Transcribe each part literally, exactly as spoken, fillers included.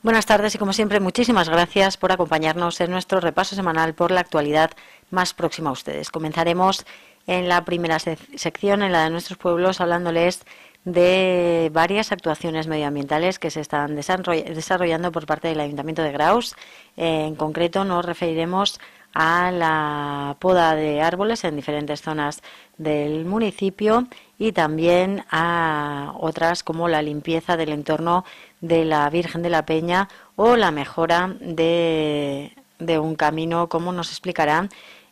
Buenas tardes y como siempre muchísimas gracias por acompañarnos en nuestro repaso semanal por la actualidad más próxima a ustedes. Comenzaremos en la primera sec sección, en la de nuestros pueblos, hablándoles de varias actuaciones medioambientales que se están desarrollando por parte del Ayuntamiento de Graus. Eh, en concreto nos referiremos a la poda de árboles en diferentes zonas del municipio y también a otras como la limpieza del entorno de la Virgen de la Peña o la mejora de, de un camino, como nos explicará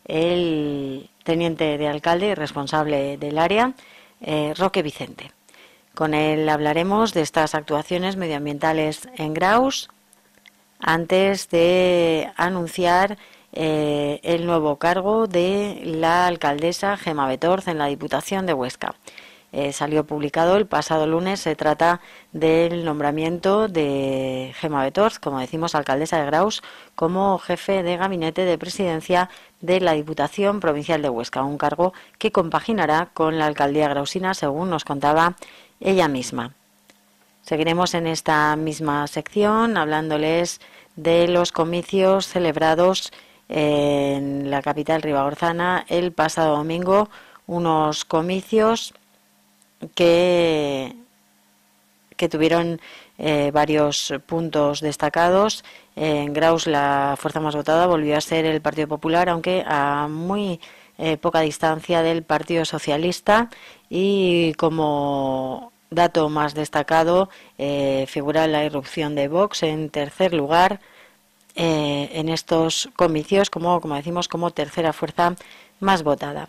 el teniente de alcalde y responsable del área, eh, Roque Vicente. Con él hablaremos de estas actuaciones medioambientales en Graus antes de anunciar eh, el nuevo cargo de la alcaldesa Gemma Betorz en la Diputación de Huesca. Eh, salió publicado el pasado lunes. Se trata del nombramiento de Gemma Betorz, como decimos, alcaldesa de Graus, como jefe de gabinete de presidencia de la Diputación Provincial de Huesca, un cargo que compaginará con la alcaldía grausina, según nos contaba ella misma. Seguiremos en esta misma sección hablándoles de los comicios celebrados en la capital ribagorzana el pasado domingo, unos comicios que, que tuvieron eh, varios puntos destacados. En Graus la fuerza más votada volvió a ser el Partido Popular, aunque a muy eh, poca distancia del Partido Socialista, y como dato más destacado eh, figura la irrupción de Vox en tercer lugar eh, en estos comicios, como, como decimos, como tercera fuerza más votada.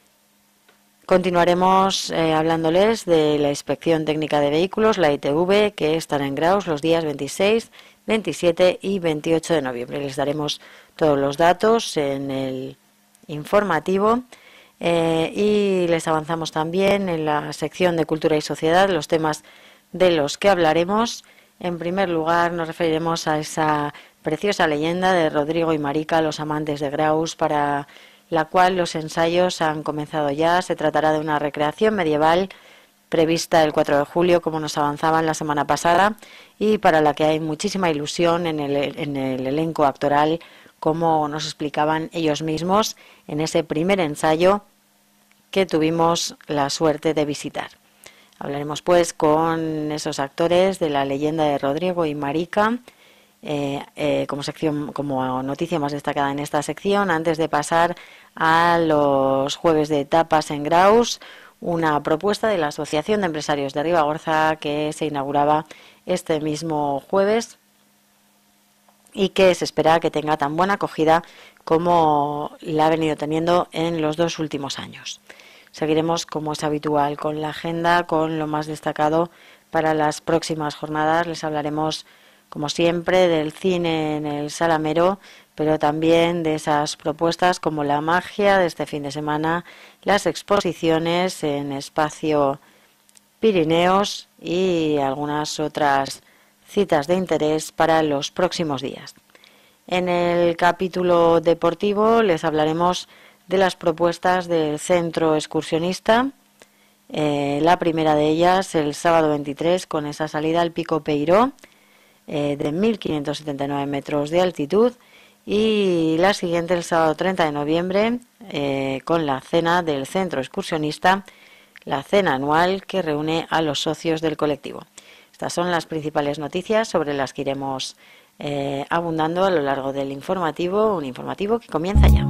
Continuaremos eh, hablándoles de la Inspección Técnica de Vehículos, la I T V, que estará en Graus los días veintiséis, veintisiete y veintiocho de noviembre. Les daremos todos los datos en el informativo. Eh, y les avanzamos también en la sección de Cultura y Sociedad los temas de los que hablaremos. En primer lugar nos referiremos a esa preciosa leyenda de Rodrigo y Marica, los amantes de Graus, para la cual los ensayos han comenzado ya. Se tratará de una recreación medieval prevista el cuatro de julio, como nos avanzaban la semana pasada, y para la que hay muchísima ilusión en el, en el elenco actoral, como nos explicaban ellos mismos en ese primer ensayo que tuvimos la suerte de visitar. Hablaremos pues con esos actores de la leyenda de Rodrigo y Marica eh, eh, como sección, como noticia más destacada en esta sección, antes de pasar a los jueves de tapas en Graus, una propuesta de la Asociación de Empresarios de Ribagorza que se inauguraba este mismo jueves y que se espera que tenga tan buena acogida como la ha venido teniendo en los dos últimos años. Seguiremos, como es habitual, con la agenda, con lo más destacado para las próximas jornadas. Les hablaremos, como siempre, del cine en el Salamero, pero también de esas propuestas como la magia de este fin de semana, las exposiciones en Espacio Pirineos y algunas otras citas de interés para los próximos días. En el capítulo deportivo les hablaremos de las propuestas del Centro Excursionista. Eh, la primera de ellas el sábado veintitrés, con esa salida al Pico Peiró eh, de mil quinientos setenta y nueve metros de altitud, y la siguiente el sábado treinta de noviembre eh, con la cena del Centro Excursionista, la cena anual que reúne a los socios del colectivo. Estas son las principales noticias sobre las que iremos eh, abundando a lo largo del informativo, un informativo que comienza ya.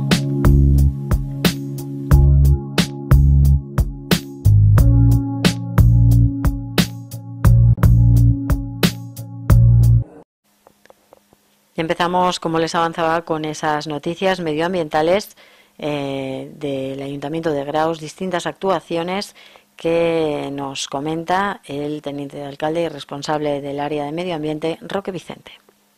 Y empezamos, como les avanzaba, con esas noticias medioambientales eh, del Ayuntamiento de Graus, distintas actuaciones que nos comenta el teniente de alcalde y responsable del área de medio ambiente, Roque Vicente.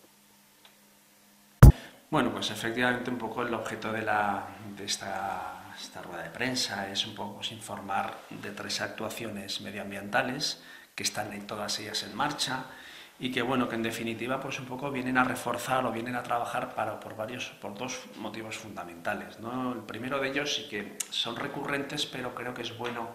Bueno, pues efectivamente un poco el objeto de, la, de esta, esta rueda de prensa es un poco pues, informar de tres actuaciones medioambientales que están en todas ellas en marcha y que, bueno, que en definitiva pues un poco vienen a reforzar o vienen a trabajar para, por, varios, por dos motivos fundamentales, ¿no? El primero de ellos sí que son recurrentes, pero creo que es bueno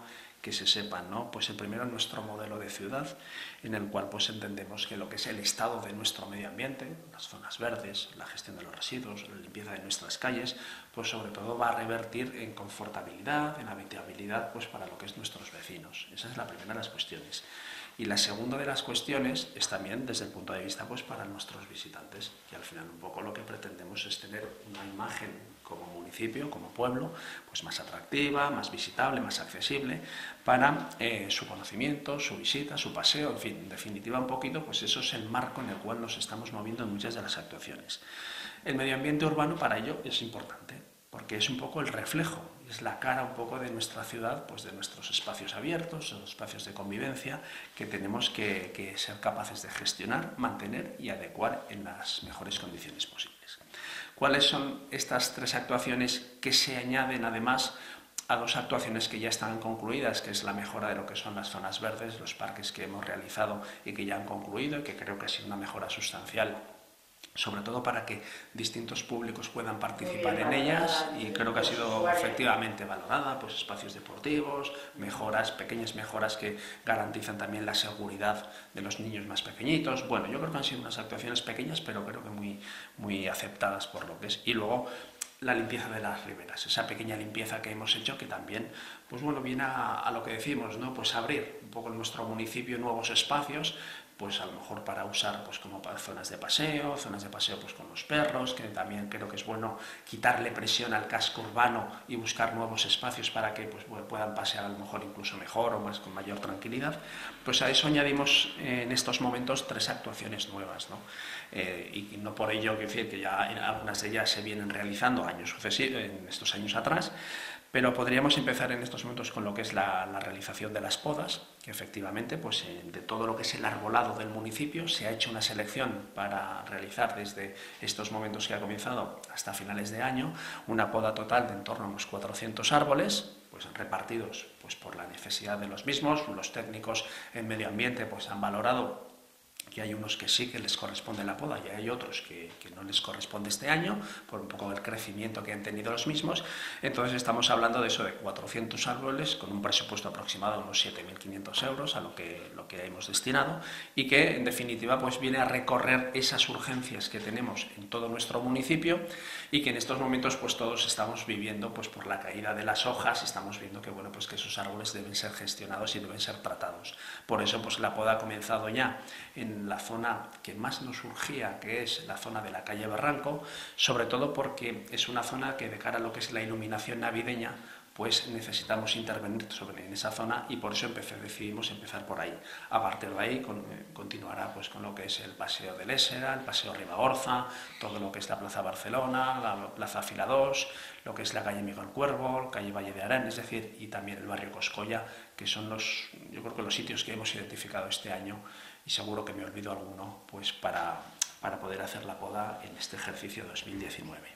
que se sepan, ¿no? Pues el primero, nuestro modelo de ciudad, en el cual pues entendemos que lo que es el estado de nuestro medio ambiente, las zonas verdes, la gestión de los residuos, la limpieza de nuestras calles, pues sobre todo va a revertir en confortabilidad, en habitabilidad, pues para lo que es nuestros vecinos. Esa es la primera de las cuestiones. Y la segunda de las cuestiones es también desde el punto de vista pues para nuestros visitantes, que al final un poco lo que pretendemos es tener una imagen como municipio, como pueblo, pues más atractiva, más visitable, más accesible para eh, su conocimiento, su visita, su paseo, en fin, en definitiva un poquito, pues eso es el marco en el cual nos estamos moviendo en muchas de las actuaciones. El medio ambiente urbano para ello es importante, porque es un poco el reflejo, es la cara un poco de nuestra ciudad, pues de nuestros espacios abiertos, los espacios de convivencia que tenemos que, que ser capaces de gestionar, mantener y adecuar en las mejores condiciones posibles. ¿Cuáles son estas tres actuaciones que se añaden además a dos actuaciones que ya están concluidas, que es la mejora de lo que son las zonas verdes, los parques que hemos realizado y que ya han concluido y que creo que ha sido una mejora sustancial, sobre todo para que distintos públicos puedan participar en ellas, y creo que ha sido efectivamente valorada, pues espacios deportivos, mejoras, pequeñas mejoras que garantizan también la seguridad de los niños más pequeñitos. Bueno, yo creo que han sido unas actuaciones pequeñas, pero creo que muy, muy aceptadas por lo que es. Y luego la limpieza de las riberas, esa pequeña limpieza que hemos hecho que también, pues bueno, viene a, a lo que decimos, ¿no? Pues abrir un poco en nuestro municipio nuevos espacios, pues a lo mejor para usar pues como para zonas de paseo, zonas de paseo pues con los perros, que también creo que es bueno quitarle presión al casco urbano y buscar nuevos espacios para que pues puedan pasear a lo mejor incluso mejor o más con mayor tranquilidad. Pues a eso añadimos eh, en estos momentos tres actuaciones nuevas, ¿no? Eh, y no por ello que decir que ya algunas de ellas se vienen realizando años sucesivos, en estos años atrás, pero podríamos empezar en estos momentos con lo que es la, la realización de las podas, que efectivamente pues, eh, de todo lo que es el arbolado del municipio se ha hecho una selección para realizar desde estos momentos que ha comenzado hasta finales de año una poda total de en torno a unos cuatrocientos árboles, pues repartidos pues, por la necesidad de los mismos. Los técnicos en medio ambiente pues, han valorado que hay unos que sí que les corresponde la poda y hay otros que, que no les corresponde este año por un poco del crecimiento que han tenido los mismos. Entonces estamos hablando de eso, de cuatrocientos árboles con un presupuesto aproximado de unos siete mil quinientos euros a lo que, lo que hemos destinado, y que en definitiva pues viene a recorrer esas urgencias que tenemos en todo nuestro municipio y que en estos momentos pues todos estamos viviendo pues por la caída de las hojas. Estamos viendo que bueno pues que esos árboles deben ser gestionados y deben ser tratados. Por eso pues la poda ha comenzado ya en la zona que más nos urgía, que es la zona de la calle Barranco, sobre todo porque es una zona que de cara a lo que es la iluminación navideña pues necesitamos intervenir sobre en esa zona, y por eso empecé, decidimos empezar por ahí. A partir de ahí con, eh, continuará pues con lo que es el Paseo de Lésera, el Paseo Ribagorza, todo lo que es la Plaza Barcelona, la Plaza Fila dos, lo que es la calle Miguel Cuervo, calle Valle de Arán, es decir, y también el barrio Coscolla, que son los, yo creo que los sitios que hemos identificado este año, y seguro que me olvido alguno, pues para, para poder hacer la poda en este ejercicio dos mil diecinueve.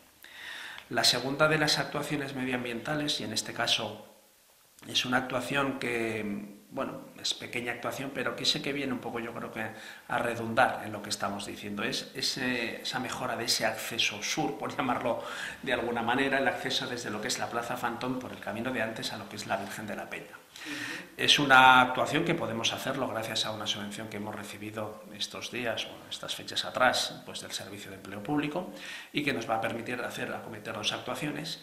La segunda de las actuaciones medioambientales, y en este caso es una actuación que, bueno, es pequeña actuación, pero que sé que viene un poco, yo creo que a redundar en lo que estamos diciendo, es ese, esa mejora de ese acceso sur, por llamarlo de alguna manera, el acceso desde lo que es la Plaza Fantón por el camino de antes a lo que es la Virgen de la Peña. Es una actuación que podemos hacerlo gracias a una subvención que hemos recibido estos días, o estas fechas atrás, pues del Servicio de Empleo Público, y que nos va a permitir hacer, acometer dos actuaciones.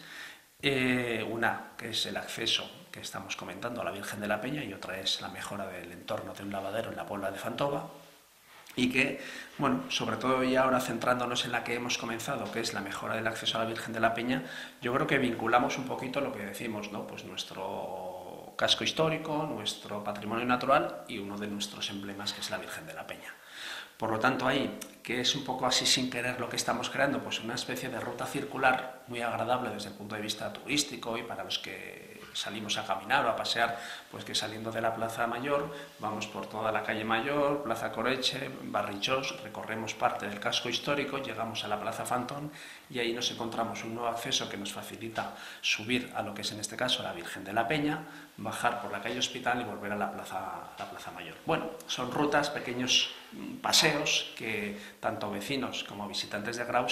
Eh, una que es el acceso que estamos comentando a la Virgen de la Peña, y otra es la mejora del entorno de un lavadero en la Puebla de Fantova, y que, bueno, sobre todo ya ahora centrándonos en la que hemos comenzado, que es la mejora del acceso a la Virgen de la Peña, yo creo que vinculamos un poquito lo que decimos, ¿no? Pues nuestro casco histórico, nuestro patrimonio natural y uno de nuestros emblemas, que es la Virgen de la Peña. Por lo tanto, ahí, que es un poco así sin querer lo que estamos creando, pues una especie de ruta circular muy agradable desde el punto de vista turístico, y para los que salimos a caminar o a pasear, pues que saliendo de la Plaza Mayor vamos por toda la calle Mayor, Plaza Coreche, Barrichós, recorremos parte del casco histórico, llegamos a la Plaza Fantón y ahí nos encontramos un nuevo acceso que nos facilita subir a lo que es en este caso la Virgen de la Peña, bajar por la calle Hospital y volver a la Plaza, a la Plaza Mayor. Bueno, son rutas, pequeños paseos que tanto vecinos como visitantes de Graus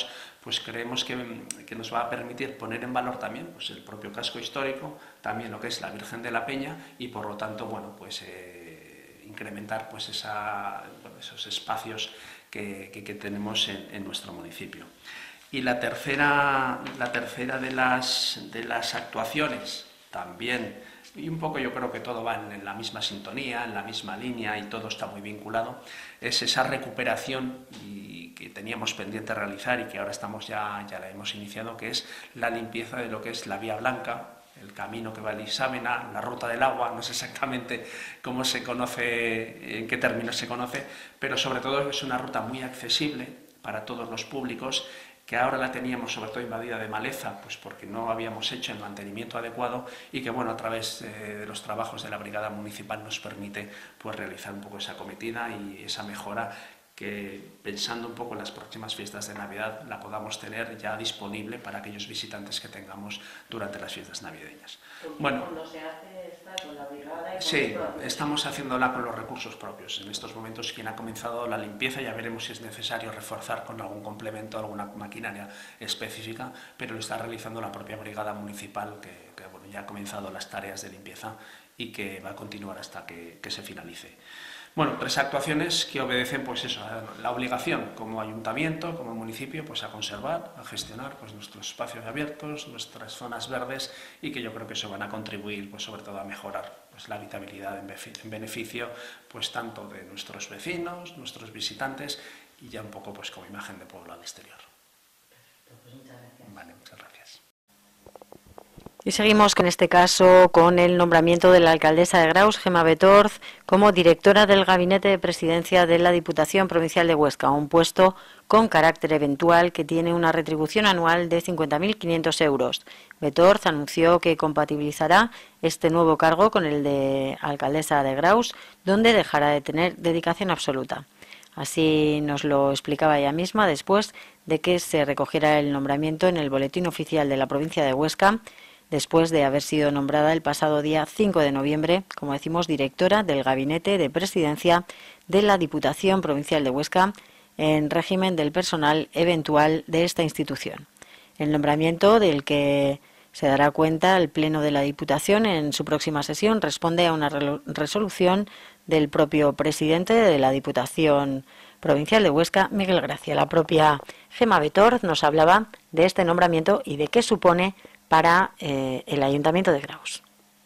pues creemos que, que nos va a permitir poner en valor también pues, el propio casco histórico, también lo que es la Virgen de la Peña y por lo tanto, bueno, pues eh, incrementar pues esa, bueno, esos espacios que, que, que tenemos en, en nuestro municipio. Y la tercera, la tercera de, las, de las actuaciones también, y un poco yo creo que todo va en la misma sintonía, en la misma línea y todo está muy vinculado, es esa recuperación y que teníamos pendiente realizar y que ahora estamos ya, ya la hemos iniciado, que es la limpieza de lo que es la Vía Blanca, el camino que va a Isábena, la Ruta del Agua, no sé exactamente cómo se conoce, en qué términos se conoce, pero sobre todo es una ruta muy accesible para todos los públicos, que ahora la teníamos sobre todo invadida de maleza, pues porque no habíamos hecho el mantenimiento adecuado y que bueno, a través eh, de los trabajos de la Brigada Municipal nos permite pues realizar un poco esa acometida y esa mejora que pensando un poco en las próximas fiestas de Navidad la podamos tener ya disponible para aquellos visitantes que tengamos durante las fiestas navideñas. Bueno, cuando se hace esta con la brigada y con sí, estamos haciéndola con los recursos propios. En estos momentos quien ha comenzado la limpieza, ya veremos si es necesario reforzar con algún complemento, alguna maquinaria específica, pero lo está realizando la propia brigada municipal que, que bueno, ya ha comenzado las tareas de limpieza y que va a continuar hasta que, que se finalice. Bueno, tres actuaciones que obedecen pues eso, a la obligación como ayuntamiento, como municipio, pues a conservar, a gestionar pues nuestros espacios abiertos, nuestras zonas verdes y que yo creo que eso van a contribuir pues sobre todo a mejorar pues la habitabilidad en beneficio pues tanto de nuestros vecinos, nuestros visitantes y ya un poco pues como imagen de pueblo al exterior. Perfecto, pues muchas gracias. Vale, muchas gracias. Y seguimos con este caso con el nombramiento de la alcaldesa de Graus, Gemma Betorz, como directora del Gabinete de Presidencia de la Diputación Provincial de Huesca, un puesto con carácter eventual que tiene una retribución anual de cincuenta mil quinientos euros. Betorz anunció que compatibilizará este nuevo cargo con el de alcaldesa de Graus, donde dejará de tener dedicación absoluta. Así nos lo explicaba ella misma después de que se recogiera el nombramiento en el Boletín Oficial de la provincia de Huesca, después de haber sido nombrada el pasado día cinco de noviembre, como decimos, directora del Gabinete de Presidencia de la Diputación Provincial de Huesca, en régimen del personal eventual de esta institución. El nombramiento del que se dará cuenta el Pleno de la Diputación en su próxima sesión responde a una resolución del propio presidente de la Diputación Provincial de Huesca, Miguel Gracia. La propia Gemma Betorz nos hablaba de este nombramiento y de qué supone para eh, el Ayuntamiento de Graus.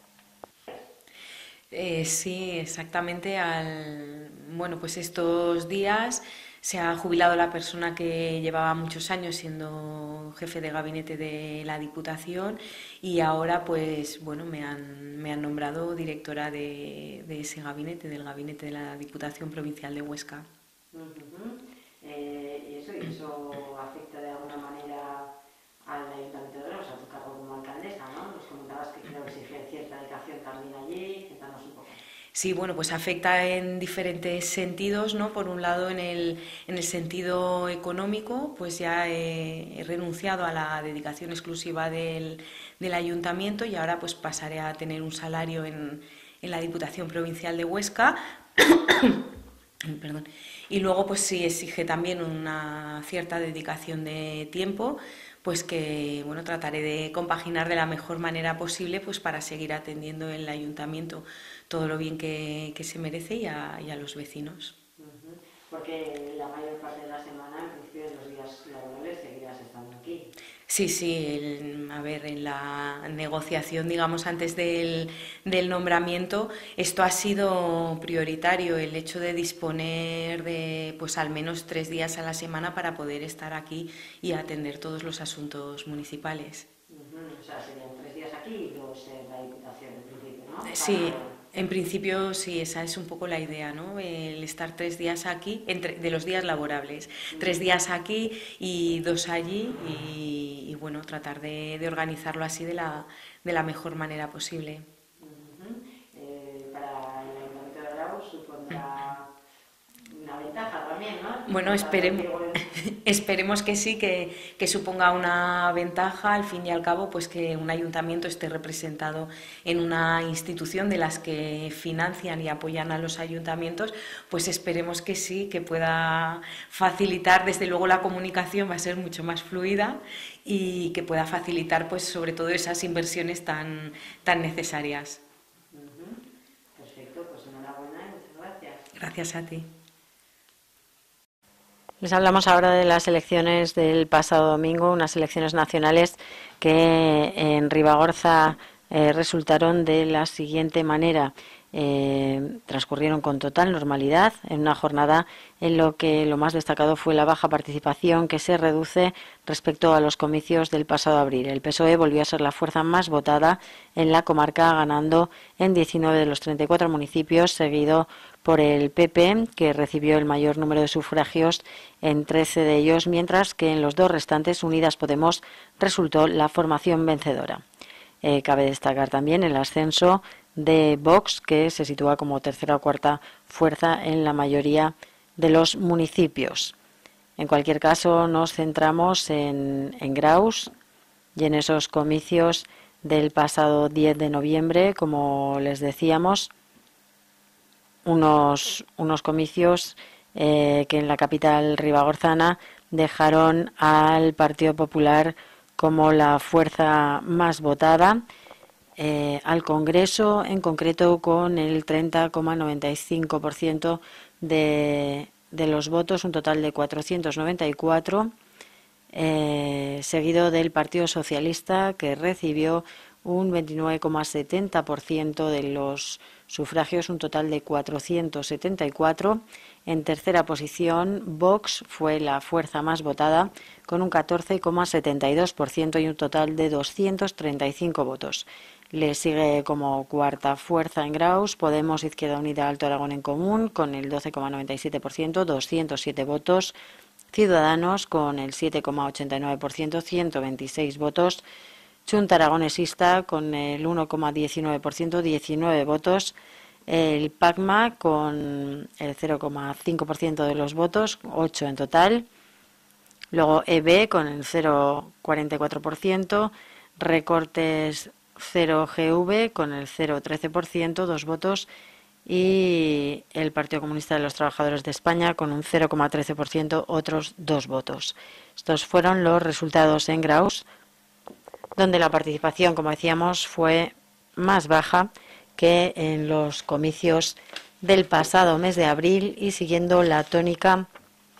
Eh, sí, exactamente. Al, bueno, pues estos días se ha jubilado la persona que llevaba muchos años siendo jefe de gabinete de la Diputación y ahora, pues, bueno, me han, me han nombrado directora de, de ese gabinete, del gabinete de la Diputación Provincial de Huesca. Uh-huh. eh, y eso, y eso afecta de alguna manera al Ayuntamiento de Graus, a tu cargo como alcaldesa, ¿no? Nos comentabas que creo que exige cierta dedicación también allí. Cuéntanos un poco. Sí, bueno, pues afecta en diferentes sentidos, ¿no? Por un lado, en el, en el sentido económico, pues ya he, he renunciado a la dedicación exclusiva del, del ayuntamiento y ahora pues pasaré a tener un salario en, en la Diputación Provincial de Huesca. Perdón. Y luego pues sí exige también una cierta dedicación de tiempo, pues que bueno, trataré de compaginar de la mejor manera posible pues para seguir atendiendo el ayuntamiento todo lo bien que, que se merece y a, y a los vecinos. Uh-huh. Porque la mayor parte de la semana, en principio de los días laborables, seguirás estando aquí. Sí, sí, el, a ver, en la negociación, digamos, antes del, del nombramiento, esto ha sido prioritario, el hecho de disponer de, pues, al menos tres días a la semana para poder estar aquí y atender todos los asuntos municipales. Uh-huh. O sea, serían tres días aquí y dos en la Diputación, en principio, ¿no? Sí. En principio, sí, esa es un poco la idea, ¿no? El estar tres días aquí, entre, de los días laborables, tres días aquí y dos allí y, y bueno, tratar de, de organizarlo así de la, de la mejor manera posible. Uh-huh. eh, para el Ayuntamiento de Graus supondrá una ventaja también, ¿no? Bueno, esperemos, Esperemos que sí, que, que suponga una ventaja, al fin y al cabo, pues que un ayuntamiento esté representado en una institución de las que financian y apoyan a los ayuntamientos, pues esperemos que sí, que pueda facilitar, desde luego la comunicación va a ser mucho más fluida y que pueda facilitar, pues sobre todo esas inversiones tan, tan necesarias. Perfecto, pues enhorabuena y muchas gracias. Gracias a ti. Les hablamos ahora de las elecciones del pasado domingo, unas elecciones nacionales que en Ribagorza eh, resultaron de la siguiente manera. Eh, transcurrieron con total normalidad en una jornada en lo que lo más destacado fue la baja participación que se reduce respecto a los comicios del pasado abril. El P S O E volvió a ser la fuerza más votada en la comarca, ganando en diecinueve de los treinta y cuatro municipios, seguido por el P P, que recibió el mayor número de sufragios en trece de ellos, mientras que en los dos restantes Unidas Podemos resultó la formación vencedora. Eh, cabe destacar también el ascenso de Vox, que se sitúa como tercera o cuarta fuerza en la mayoría de los municipios. En cualquier caso, nos centramos en, en Graus y en esos comicios del pasado diez de noviembre, como les decíamos, unos, unos comicios eh, que en la capital ribagorzana dejaron al Partido Popular como la fuerza más votada, eh, al Congreso en concreto con el treinta coma noventa y cinco por ciento de, de los votos, un total de cuatrocientos noventa y cuatro, eh, seguido del Partido Socialista, que recibió un veintinueve coma setenta por ciento de los sufragios, un total de cuatrocientos setenta y cuatro. En tercera posición, Vox fue la fuerza más votada, con un catorce coma setenta y dos por ciento y un total de doscientos treinta y cinco votos. Le sigue como cuarta fuerza en Graus Podemos, Izquierda Unida, Alto Aragón en Común, con el doce coma noventa y siete por ciento, doscientos siete votos. Ciudadanos, con el siete coma ochenta y nueve por ciento, ciento veintiséis votos. Chunta Aragonesista, con el uno coma diecinueve por ciento, diecinueve votos. El PACMA, con el cero coma cinco por ciento de los votos, ocho en total. Luego E B, con el cero coma cuarenta y cuatro por ciento. Recortes cero G V, con el cero coma trece por ciento, dos votos. Y el Partido Comunista de los Trabajadores de España, con un cero coma trece por ciento, otros dos votos. Estos fueron los resultados en Graus, donde la participación, como decíamos, fue más baja que en los comicios del pasado mes de abril, y siguiendo la tónica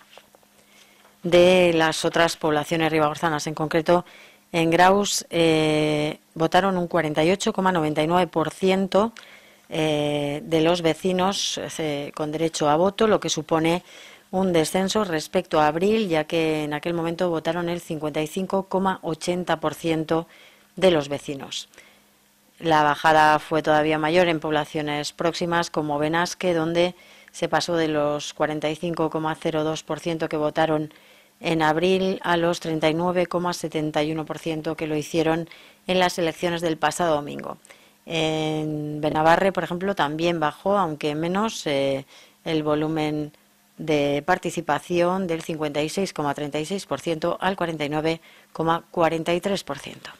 de las otras poblaciones ribagorzanas. En concreto, en Graus eh, votaron un cuarenta y ocho coma noventa y nueve por ciento eh, de los vecinos eh, con derecho a voto, lo que supone un descenso respecto a abril, ya que en aquel momento votaron el cincuenta y cinco coma ochenta por ciento de los vecinos. La bajada fue todavía mayor en poblaciones próximas como Benasque, donde se pasó de los cuarenta y cinco coma cero dos por ciento que votaron en abril a los treinta y nueve coma setenta y uno por ciento que lo hicieron en las elecciones del pasado domingo. En Benabarre, por ejemplo, también bajó, aunque menos, eh, el volumen de participación del cincuenta y seis coma treinta y seis por ciento al cuarenta y nueve coma cuarenta y tres por ciento.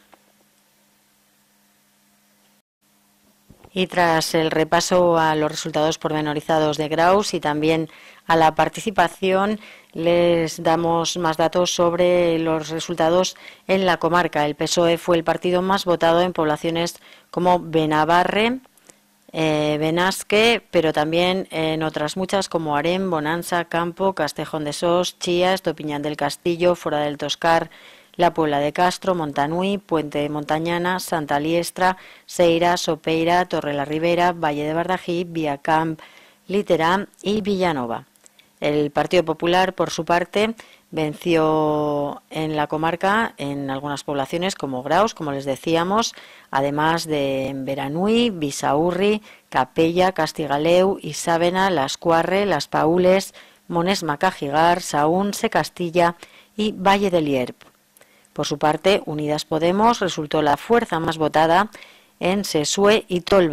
Y tras el repaso a los resultados pormenorizados de Graus y también a la participación, les damos más datos sobre los resultados en la comarca. El P S O E fue el partido más votado en poblaciones como Benabarre, eh, Benasque, pero también en otras muchas como Arén, Bonanza, Campo, Castejón de Sos, Chía, Estopiñán del Castillo, Fora del Toscar, La Puebla de Castro, Montanui, Puente de Montañana, Santa Liestra, Seira, Sopeira, Torre la Ribera, Valle de Bardají, Viacamp, Literán y Villanova. El Partido Popular, por su parte, venció en la comarca en algunas poblaciones como Graus, como les decíamos, además de Beranui, Bisaurri, Capella, Castigaleu, Isávena, Las Cuarre, Las Paules, Monesma, Cajigar, Saún, Secastilla y Valle del Lierp. Por su parte, Unidas Podemos resultó la fuerza más votada en Sesue y Tolba,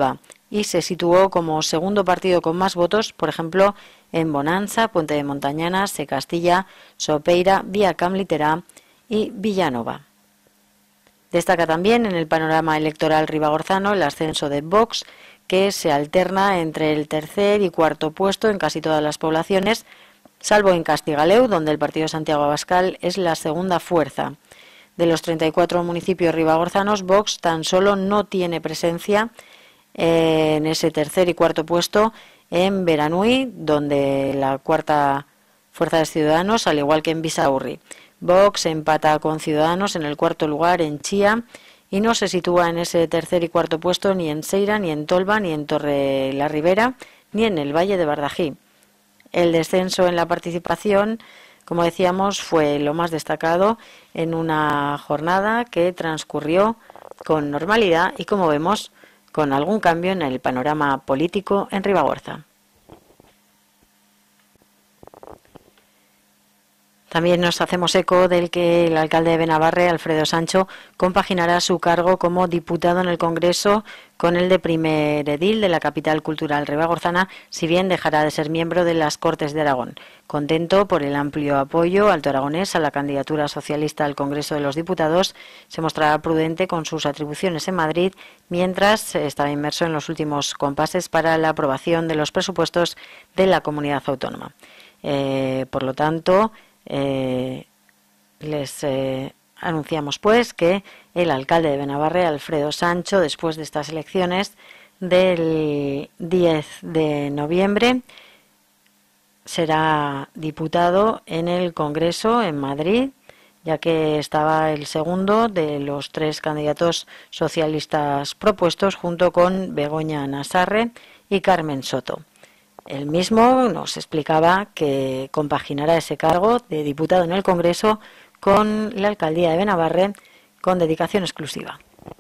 y se situó como segundo partido con más votos, por ejemplo, en Bonanza, Puente de Montañana, Se Castilla, Sopeira, Vía Camliterá y Villanova. Destaca también en el panorama electoral ribagorzano el ascenso de Vox, que se alterna entre el tercer y cuarto puesto en casi todas las poblaciones, salvo en Castigaleu, donde el partido Santiago Abascal es la segunda fuerza. De los treinta y cuatro municipios ribagorzanos, Vox tan solo no tiene presencia en ese tercer y cuarto puesto en Beranui, donde la cuarta fuerza de Ciudadanos, al igual que en Bisaurri. Vox empata con Ciudadanos en el cuarto lugar en Chía y no se sitúa en ese tercer y cuarto puesto ni en Seira, ni en Tolba, ni en Torre la Ribera, ni en el Valle de Bardají. El descenso en la participación, como decíamos, fue lo más destacado en una jornada que transcurrió con normalidad y, como vemos, con algún cambio en el panorama político en Ribagorza. También nos hacemos eco del que el alcalde de Benabarre, Alfredo Sancho, compaginará su cargo como diputado en el Congreso con el de primer edil de la capital cultural ribagorzana, si bien dejará de ser miembro de las Cortes de Aragón. Contento por el amplio apoyo alto aragonés a la candidatura socialista al Congreso de los Diputados, se mostrará prudente con sus atribuciones en Madrid, mientras estaba inmerso en los últimos compases para la aprobación de los presupuestos de la comunidad autónoma. Eh, por lo tanto, Eh, les eh, anunciamos pues que el alcalde de Benabarre, Alfredo Sancho, después de estas elecciones del diez de noviembre, será diputado en el Congreso en Madrid, ya que estaba el segundo de los tres candidatos socialistas propuestos, junto con Begoña Nasarre y Carmen Soto. Él mismo nos explicaba que compaginará ese cargo de diputado en el Congreso con la alcaldía de Benabarre con dedicación exclusiva.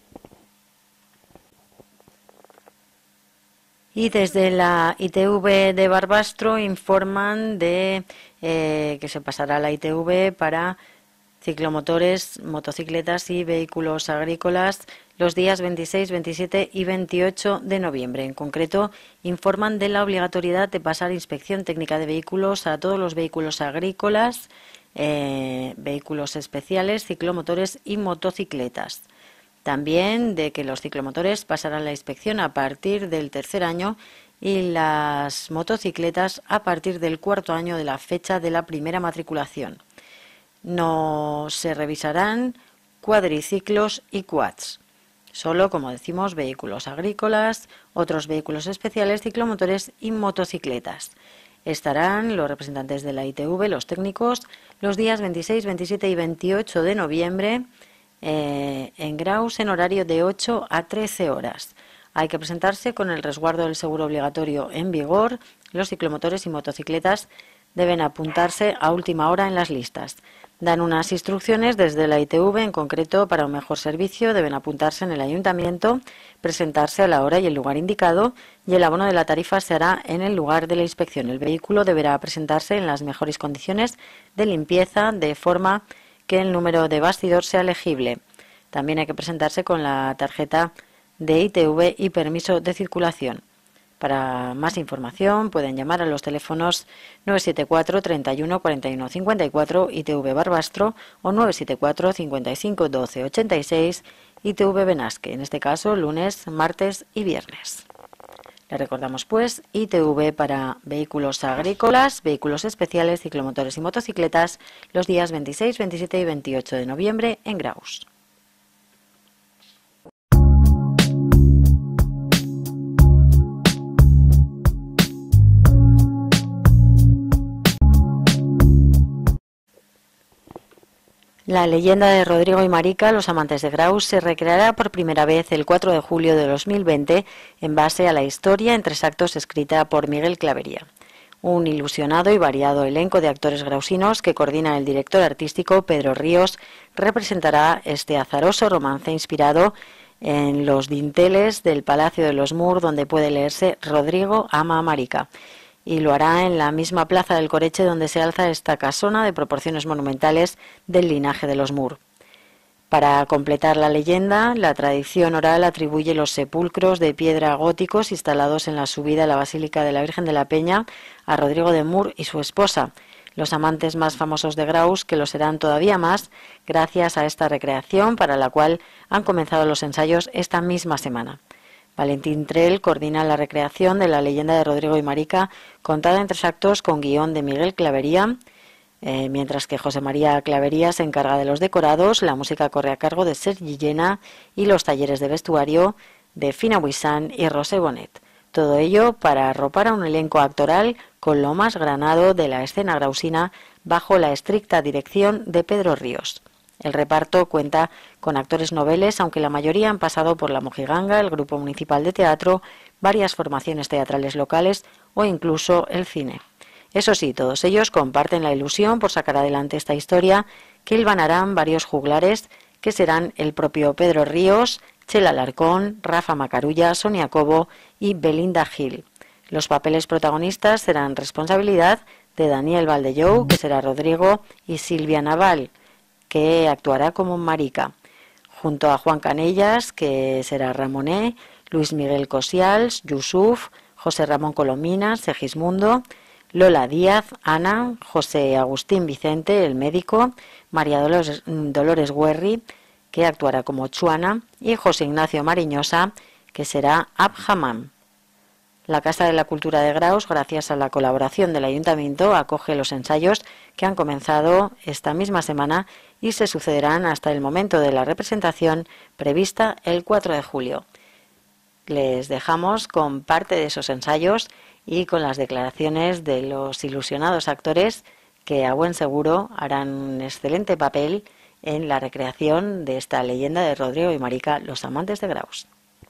Y desde la I T V de Barbastro informan de eh, que se pasará a la I T V para ciclomotores, motocicletas y vehículos agrícolas los días veintiséis, veintisiete y veintiocho de noviembre. En concreto, informan de la obligatoriedad de pasar inspección técnica de vehículos a todos los vehículos agrícolas, eh, vehículos especiales, ciclomotores y motocicletas. También de que los ciclomotores pasarán la inspección a partir del tercer año y las motocicletas a partir del cuarto año de la fecha de la primera matriculación. No se revisarán cuadriciclos y quads. Solo, como decimos, vehículos agrícolas, otros vehículos especiales, ciclomotores y motocicletas. Estarán los representantes de la I T V, los técnicos, los días veintiséis, veintisiete y veintiocho de noviembre eh, en Graus en horario de ocho a trece horas. Hay que presentarse con el resguardo del seguro obligatorio en vigor. Los ciclomotores y motocicletas deben apuntarse a última hora en las listas. Dan unas instrucciones desde la I T V, en concreto para un mejor servicio deben apuntarse en el ayuntamiento, presentarse a la hora y el lugar indicado y el abono de la tarifa se hará en el lugar de la inspección. El vehículo deberá presentarse en las mejores condiciones de limpieza de forma que el número de bastidor sea legible. También hay que presentarse con la tarjeta de I T V y permiso de circulación. Para más información pueden llamar a los teléfonos nueve siete cuatro, treinta y uno, cuarenta y uno, cincuenta y cuatro I T V Barbastro o nueve siete cuatro, cincuenta y cinco, doce, ochenta y seis I T V Benasque, en este caso lunes, martes y viernes. Le recordamos pues I T V para vehículos agrícolas, vehículos especiales, ciclomotores y motocicletas los días veintiséis, veintisiete y veintiocho de noviembre en Graus. La leyenda de Rodrigo y Marica, los amantes de Graus, se recreará por primera vez el cuatro de julio de dos mil veinte en base a la historia en tres actos escrita por Miguel Clavería. Un ilusionado y variado elenco de actores grausinos que coordina el director artístico Pedro Ríos representará este azaroso romance inspirado en los dinteles del Palacio de los Mur, donde puede leerse Rodrigo ama a Marica. Y lo hará en la misma plaza del Coreche donde se alza esta casona de proporciones monumentales del linaje de los Mur. Para completar la leyenda, la tradición oral atribuye los sepulcros de piedra góticos instalados en la subida a la Basílica de la Virgen de la Peña a Rodrigo de Mur y su esposa, los amantes más famosos de Graus, que lo serán todavía más gracias a esta recreación para la cual han comenzado los ensayos esta misma semana. Valentín Trell coordina la recreación de la leyenda de Rodrigo y Marica, contada en tres actos con guión de Miguel Clavería, eh, mientras que José María Clavería se encarga de los decorados, la música corre a cargo de Sergi Llena y los talleres de vestuario de Fina Buisán y Rosé Bonet. Todo ello para arropar a un elenco actoral con lo más granado de la escena grausina bajo la estricta dirección de Pedro Ríos. El reparto cuenta con actores noveles, aunque la mayoría han pasado por la Mojiganga, el Grupo Municipal de Teatro, varias formaciones teatrales locales o incluso el cine. Eso sí, todos ellos comparten la ilusión por sacar adelante esta historia que hilvanarán varios juglares que serán el propio Pedro Ríos, Chela Alarcón, Rafa Macarulla, Sonia Cobo y Belinda Gil. Los papeles protagonistas serán responsabilidad de Daniel Valdellou, que será Rodrigo, y Silvia Naval, que actuará como Marica, junto a Juan Canellas, que será Ramoné, Luis Miguel Cosials, Yusuf, José Ramón Colominas, Segismundo, Lola Díaz, Ana, José Agustín Vicente, el médico, María Dolores, Dolores Guerri, que actuará como Chuana, y José Ignacio Mariñosa, que será Abhamam. La Casa de la Cultura de Graus, gracias a la colaboración del Ayuntamiento, acoge los ensayos que han comenzado esta misma semana y se sucederán hasta el momento de la representación prevista el cuatro de julio. Les dejamos con parte de esos ensayos y con las declaraciones de los ilusionados actores que a buen seguro harán un excelente papel en la recreación de esta leyenda de Rodrigo y Marica, los amantes de Graus.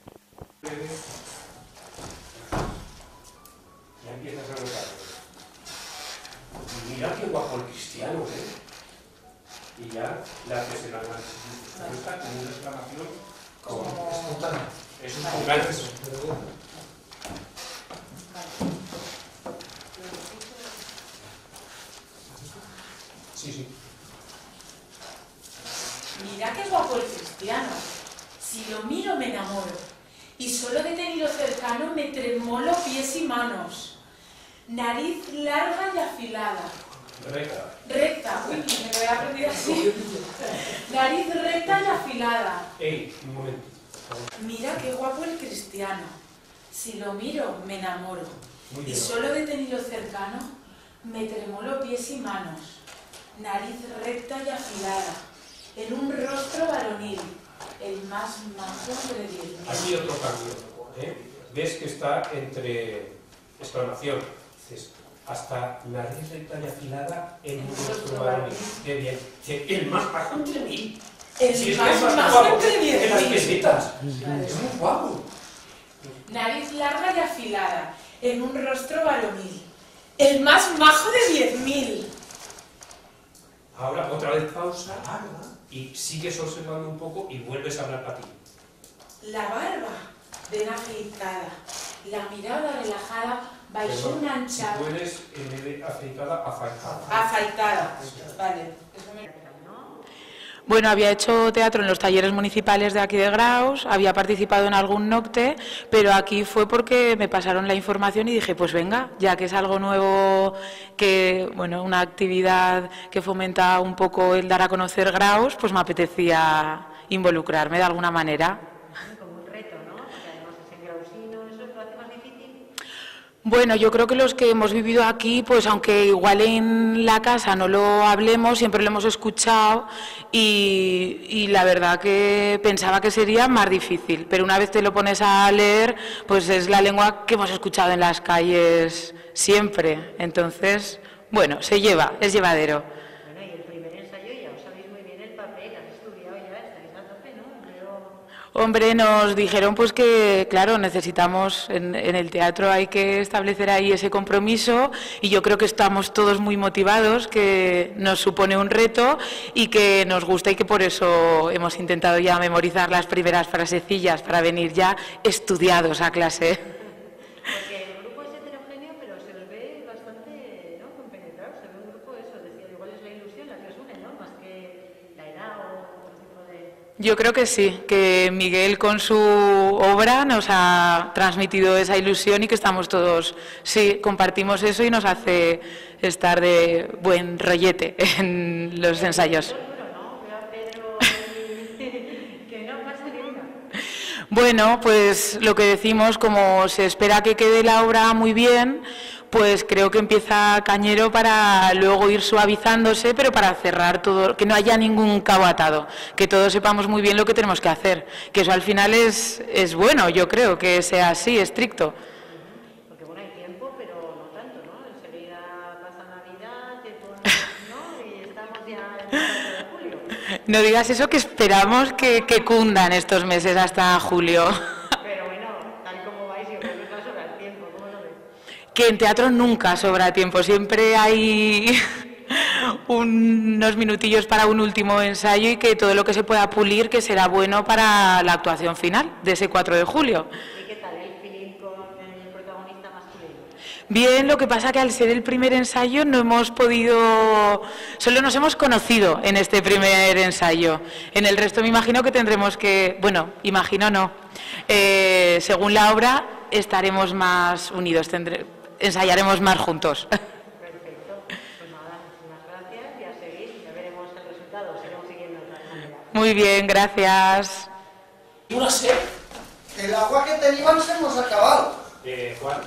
Ya empiezas a notar. Mira qué guapo el cristiano, ¿eh? Y ya la haces en la respuesta con una exclamación como espontánea. Es un poco. Sí, sí. Mira qué guapo el cristiano. Si lo miro me enamoro. Y solo de tenerlo cercano me tremolo pies y manos. Nariz larga y afilada. Recta. Recta. Uy, me lo he aprendido así. Nariz recta y afilada. Ey, un momento. Mira qué guapo el cristiano. Si lo miro me enamoro. Muy Y bien. solo de tenerlo cercano me tremolo pies y manos. Nariz recta y afilada. En un rostro varonil. El más majo entre diez mil. Aquí otro cambio. ¿eh? Ves que está entre exclamación. Dices, hasta nariz recta y afilada en un rostro varonil. Qué bien. Dice, el más bajo entre mil. El Si es más que es más majo guapo entre diez que las mil. pesetas. Es muy guapo. Nariz larga y afilada. En un rostro varonil. El más majo de diez mil. Ahora otra vez pausa y sigues observando un poco y vuelves a hablar para ti. La barba bien afeitada. La mirada relajada bajo Perdón, una ancha. Si puedes, en vez de afeitada, afaitada. Afeitada. Vale. Eso me... Bueno, había hecho teatro en los talleres municipales de aquí de Graus, había participado en algún nocte, pero aquí fue porque me pasaron la información y dije, pues venga, ya que es algo nuevo, que bueno, una actividad que fomenta un poco el dar a conocer Graus, pues me apetecía involucrarme de alguna manera. Como un reto, ¿no? Porque además de ser grausino, ¿eso lo hace más difícil? Bueno, yo creo que los que hemos vivido aquí, pues aunque igual en la casa no lo hablemos, siempre lo hemos escuchado y, y la verdad que pensaba que sería más difícil, pero una vez te lo pones a leer, pues es la lengua que hemos escuchado en las calles siempre, entonces, bueno, se lleva, es llevadero. Bueno, y el primer ensayo ya os sabéis muy bien el papel, has estudiado ya, estáis a tope, ¿no? Pero... Hombre, nos dijeron pues que, claro, necesitamos, en, en el teatro hay que establecer ahí ese compromiso y yo creo que estamos todos muy motivados, que nos supone un reto y que nos gusta y que por eso hemos intentado ya memorizar las primeras frasecillas para venir ya estudiados a clase. Porque el grupo es heterogéneo, pero se os ve bastante, ¿no?, compenetrados. Se ve un grupo, eso, decía, igual es la ilusión la que os une, ¿no?, más que la edad o otro tipo de... Yo creo que sí, que Miguel con su obra nos ha transmitido esa ilusión y que estamos todos, sí, compartimos eso y nos hace estar de buen rollete en los ensayos. Bueno, pues lo que decimos, como se espera que quede la obra muy bien, pues creo que empieza cañero para luego ir suavizándose, pero para cerrar todo, que no haya ningún cabo atado, que todos sepamos muy bien lo que tenemos que hacer, que eso al final es, es bueno, yo creo, que sea así, estricto. Porque bueno, hay tiempo, pero no tanto, ¿no? Enseguida pasa Navidad, tiempo, ¿no? Y estamos ya en el cuatro de julio. No digas eso, que esperamos que, que cundan estos meses hasta julio. Que en teatro nunca sobra tiempo, siempre hay unos minutillos para un último ensayo y que todo lo que se pueda pulir, que será bueno para la actuación final de ese cuatro de julio. ¿Y qué tal el feeling con el protagonista masculino? Bien, lo que pasa que al ser el primer ensayo no hemos podido, solo nos hemos conocido en este primer ensayo. En el resto me imagino que tendremos que, bueno, imagino no, eh, según la obra estaremos más unidos, tendré, ensayaremos más juntos. Perfecto. Pues nada, muchísimas gracias y a seguir, ya veremos el resultado, seguimos siguiendo de otra manera. Muy bien, gracias. No sé. El agua que teníamos se nos ha acabado. Eh, Juan.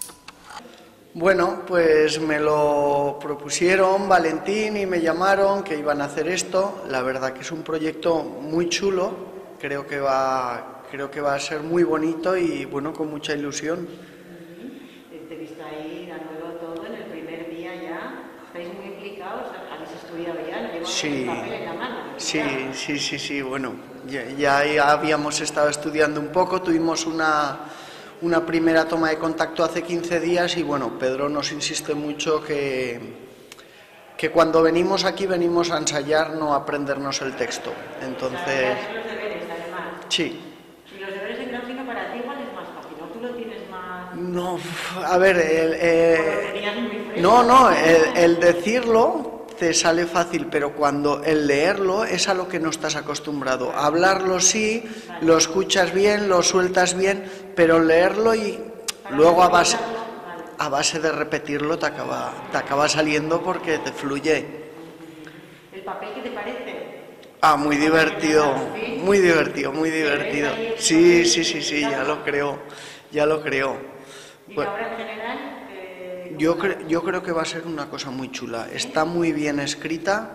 Bueno, pues me lo propusieron Valentín y me llamaron que iban a hacer esto. La verdad que es un proyecto muy chulo, creo que va, creo que va a ser muy bonito y bueno, con mucha ilusión. Te he visto ahí dándolo todo en el primer día ya, estáis muy implicados, habéis estudiado ya, no lleváis Sí, el papel en la mano. sí, sí, sí, sí, bueno, ya, ya habíamos estado estudiando un poco, tuvimos una, una primera toma de contacto hace quince días y bueno, Pedro nos insiste mucho que, que cuando venimos aquí venimos a ensayar, no a aprendernos el texto, entonces... Los deberes, además. Sí. Y los deberes en gráfica para ti igual es más fácil, ¿no? Tú lo tienes más... No, a ver, el, eh, no, no, el, el decirlo te sale fácil, pero cuando el leerlo es a lo que no estás acostumbrado. Hablarlo sí, lo escuchas bien, lo sueltas bien, pero leerlo y luego a base, a base de repetirlo te acaba, te acaba saliendo porque te fluye. ¿El papel qué te parece? Ah, muy divertido, muy divertido, muy divertido. Sí, sí, sí, sí, ya lo creo, ya lo creo. ¿Y la obra en general? Eh, Yo, cre yo creo que va a ser una cosa muy chula. Está muy bien escrita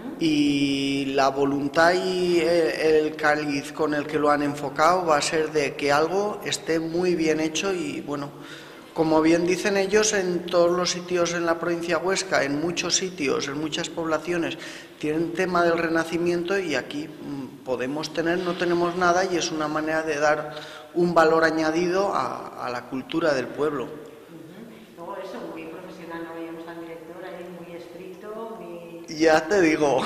y la voluntad y el, el cáliz con el que lo han enfocado va a ser de que algo esté muy bien hecho y bueno, como bien dicen ellos, en todos los sitios en la provincia de Huesca, en muchos sitios, en muchas poblaciones, tienen tema del Renacimiento y aquí mmm, podemos tener, no tenemos nada y es una manera de dar un valor añadido a, a la cultura del pueblo. Luego eso, muy profesional, no veíamos al director ahí muy estricto, muy... Ya te digo.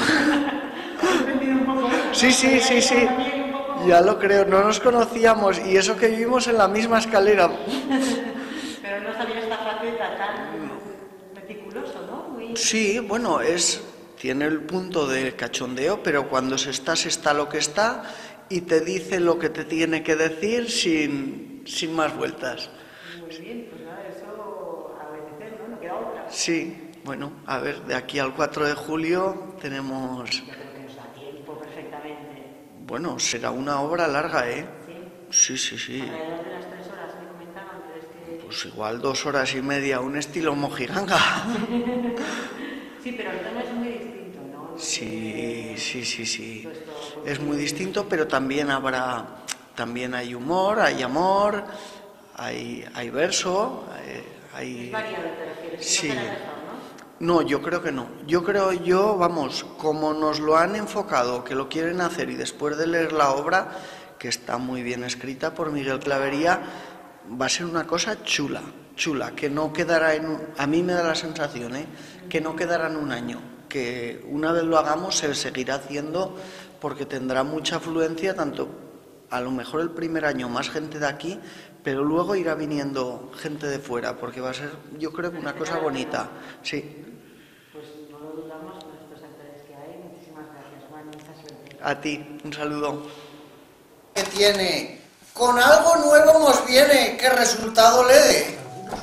Sí, sí, sí, sí. Ya lo creo, no nos conocíamos y eso que vivimos en la misma escalera. Pero no sabía esta faceta tan meticuloso, ¿no? Muy... Sí, bueno, es tiene el punto del cachondeo, pero cuando se está, se está lo que está y te dice lo que te tiene que decir sin, sin más vueltas. Muy bien, pues nada, eso agradecer, ¿no? No queda otra. Sí, bueno, a ver, de aquí al cuatro de julio tenemos... Yo creo que nos da tiempo perfectamente. Bueno, será una obra larga, ¿eh? Sí. Sí, sí, sí. Alrededor de las tres horas me comentaban, pero es que... Pues igual dos horas y media, un estilo mojiganga. Sí, pero el tema es muy distinto, ¿no? Sí, sí, sí, sí. Es muy distinto, pero también habrá, también hay humor, hay amor, hay, hay verso, hay... hay... Es variado, te refieres, Sí. no será mejor, ¿no? No, yo creo que no. Yo creo, yo, vamos, como nos lo han enfocado, que lo quieren hacer y después de leer la obra, que está muy bien escrita por Miguel Clavería, va a ser una cosa chula, chula, que no quedará en un, a mí me da la sensación, ¿eh? Que no quedará en un año, que una vez lo hagamos se seguirá haciendo porque tendrá mucha afluencia, tanto a lo mejor el primer año más gente de aquí, pero luego irá viniendo gente de fuera, porque va a ser, yo creo que una cosa bonita, sí. Pues no lo dudamos con estos actores que hay. Muchísimas gracias, Juan, mucha suerte. A ti, un saludo. ¿Qué tiene? Con algo nuevo nos viene, ¿qué resultado le dé?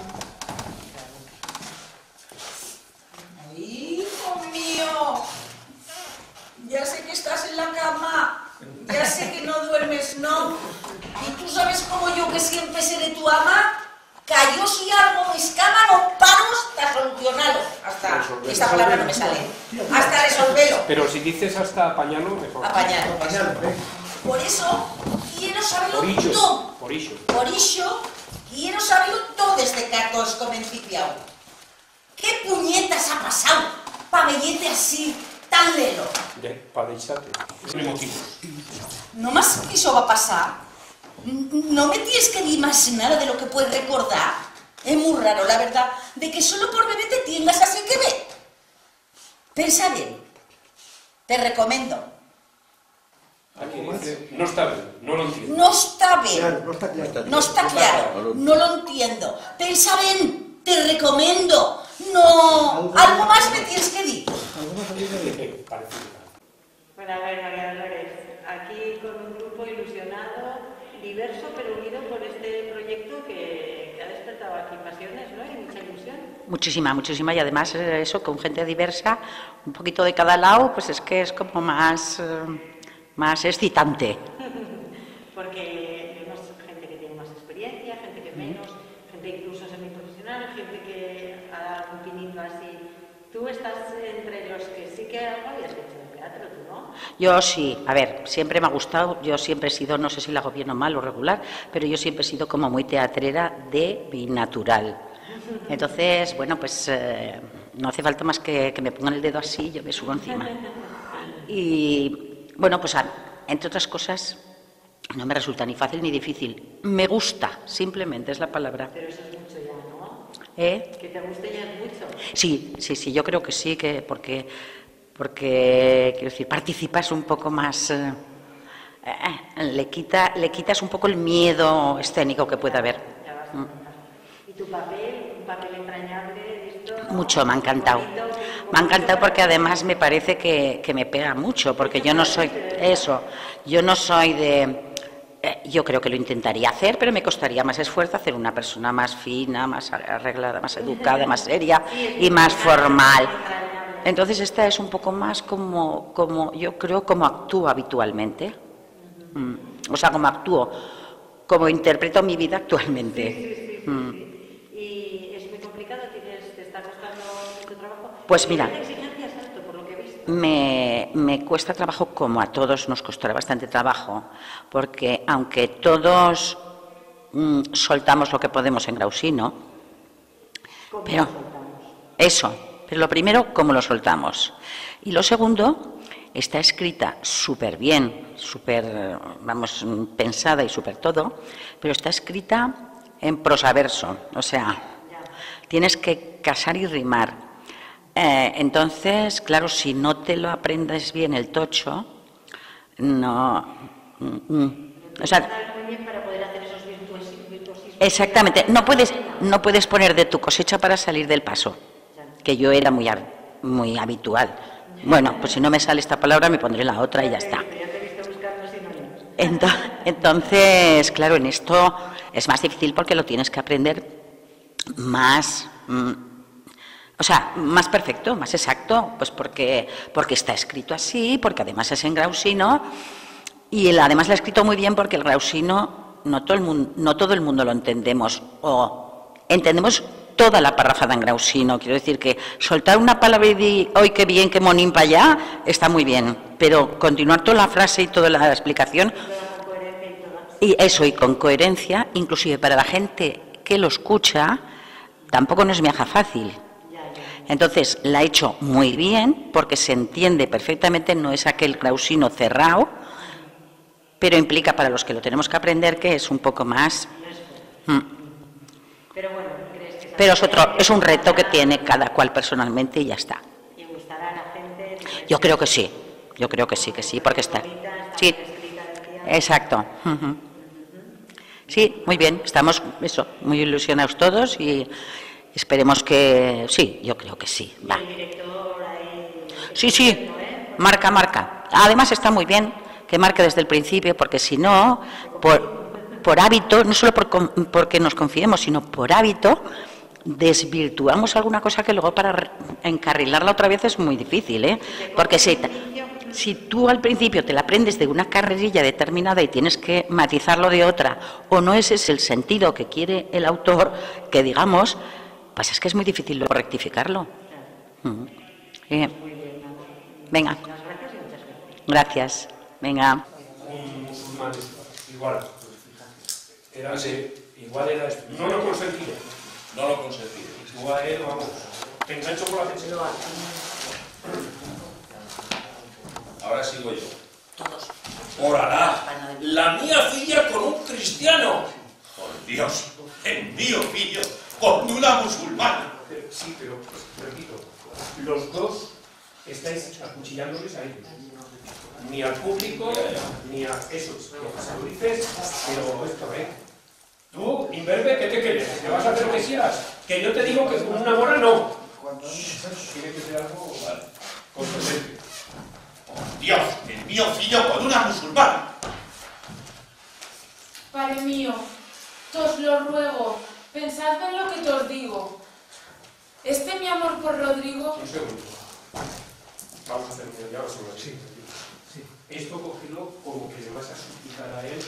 ¡Hijo mío! Ya sé que estás en la cama, ya sé que no duermes, ¿no? Y tú sabes como yo que siempre seré tu ama, que yo si algo me escama no paro hasta solucionarlo, hasta, esta palabra no me sale, hasta resolverlo. Pero si dices hasta apañarlo, mejor. Apañarlo. Por eso quiero saberlo Por iso, todo. por iso. Por iso quiero saberlo todo desde que has comenciado. ¿Qué puñetas ha pasado pa' vellete así, tan lelo? De, para deixarte. Tiene motivos. No más que eso va a pasar. No me tienes que decir más nada de lo que puedes recordar. Es muy raro, la verdad, de que solo por bebé te tengas así que ve. Pensa bien. Te recomiendo. Aquí dice, no está bien, no lo entiendo. No está bien. Claro, no está claro. No está claro. No lo entiendo. Pensa bien. Te recomiendo. No. Algo más me tienes que decir. Bueno, a ver, María Dolores, aquí con un grupo ilusionado, diverso, pero unido por este proyecto que, que ha despertado aquí pasiones, ¿no? Y mucha ilusión. Muchísima, muchísima, y además eso, con gente diversa, un poquito de cada lado, pues es que es como más, eh, más excitante. Porque vemos gente que tiene más experiencia, gente que menos, gente incluso semiprofesional, gente que ha un pinito así. Tú estás entre los que sí que algo habías hecho en teatro, ¿tú no? Yo sí, a ver, siempre me ha gustado, yo siempre he sido, no sé si la hago bien o mal o regular, pero yo siempre he sido como muy teatrera de mi natural. Entonces, bueno, pues eh, no hace falta más que, que me pongan el dedo así y yo me subo encima. Y bueno, pues entre otras cosas, no me resulta ni fácil ni difícil. Me gusta, simplemente es la palabra. Pero eso es mucho ya, ¿no? ¿Eh? Que te guste ya es mucho. Sí, sí, sí, yo creo que sí, que porque, porque quiero decir, participas un poco más, eh, eh, le, quita, le quitas un poco el miedo escénico que pueda haber. Ya vas a mm. ¿Y tu papel? Un papel entrañable, esto, ¿no? Mucho, me ha encantado. Me ha encantado porque además me parece que, que me pega mucho, porque yo no soy eso, yo no soy de... Eh, yo creo que lo intentaría hacer, pero me costaría más esfuerzo hacer una persona más fina, más arreglada, más educada, más seria y más formal. Entonces esta es un poco más como, como yo creo, como actúo habitualmente. Mm. O sea, como actúo, como interpreto mi vida actualmente. Sí, sí, sí, sí, mm. sí. ¿Y es muy complicado? ¿Tienes, ¿Te está costando tu trabajo? Pues mira, exigencias alto, por lo que he visto. Me, me cuesta trabajo, como a todos nos costará bastante trabajo, porque aunque todos mmm, soltamos lo que podemos en Grausino, ¿Cómo pero lo soltamos? Eso, pero lo primero, cómo lo soltamos. Y lo segundo, está escrita súper bien, súper, vamos, pensada y súper todo, pero está escrita en prosaverso, o sea, tienes que casar y rimar. Eh, entonces, claro, si no te lo aprendes bien el tocho, no... Mm, mm, o sea, exactamente, no puedes, no puedes poner de tu cosecha para salir del paso, que yo era muy, muy habitual. Bueno, pues si no me sale esta palabra me pondré la otra y ya está. Entonces, claro, en esto es más difícil porque lo tienes que aprender más... Mm, O sea, más perfecto, más exacto, pues porque, porque está escrito así, porque además es en Grausino, y él además lo ha escrito muy bien porque el Grausino no todo el mundo, no todo el mundo lo entendemos, o entendemos toda la parrafada en Grausino. Quiero decir que soltar una palabra y decir, ¡ay, qué bien, qué monín para allá!, está muy bien, pero continuar toda la frase y toda la explicación, y eso, y con coherencia, inclusive para la gente que lo escucha, tampoco nos viaja fácil. Entonces, la ha hecho muy bien, porque se entiende perfectamente, no es aquel Grausino cerrado, pero implica para los que lo tenemos que aprender que es un poco más... Mm. Pero bueno, ¿crees que Pero es, otro, es un reto que tiene cada cual personalmente y ya está. ¿Y gustará a la gente? Yo creo que sí, yo creo que sí, que sí, porque está... Sí, exacto. Uh-huh. Sí, muy bien, estamos eso, muy ilusionados todos y... Esperemos que... Sí, yo creo que sí. Va. El director ahí... Sí, sí. marca, marca. Además está muy bien que marque desde el principio, porque si no, por, por hábito, no solo por, porque nos confiemos, sino por hábito, desvirtuamos alguna cosa que luego para encarrilarla otra vez es muy difícil, ¿eh? Porque si, si tú al principio te la aprendes de una carrerilla determinada y tienes que matizarlo de otra, o no ese es el sentido que quiere el autor, que digamos, pues es que es muy difícil luego rectificarlo. Uh-huh. eh. Venga. Gracias. Venga. Un musulmán igual. Era de, igual era esto. No lo consentiré. No lo consentiré. Igual era, vamos. Te engancho por la fecha. Ahora sigo yo. Todos. Orará la mía filla con un cristiano. Por Dios, el mío fillo con una musulmana. Sí, pero, repito, los dos estáis acuchillándoles a ellos. Ni al público, ni a eso. Lo dices, pero esto, ¿eh? Tú, imberbe, ¿qué te quieres? ¿Me vas a hacer lo que quieras? Que yo te digo que con una mora no. Tiene que ser algo contundente. Por Dios, el mío fillo con una musulmana. Padre mío, os lo ruego, pensad en lo que te os digo. Este mi amor por Rodrigo... Un segundo. Vamos a terminar ya, vamos a ver. Sí. Sí. Esto cógelo como que le vas a suplicar a él.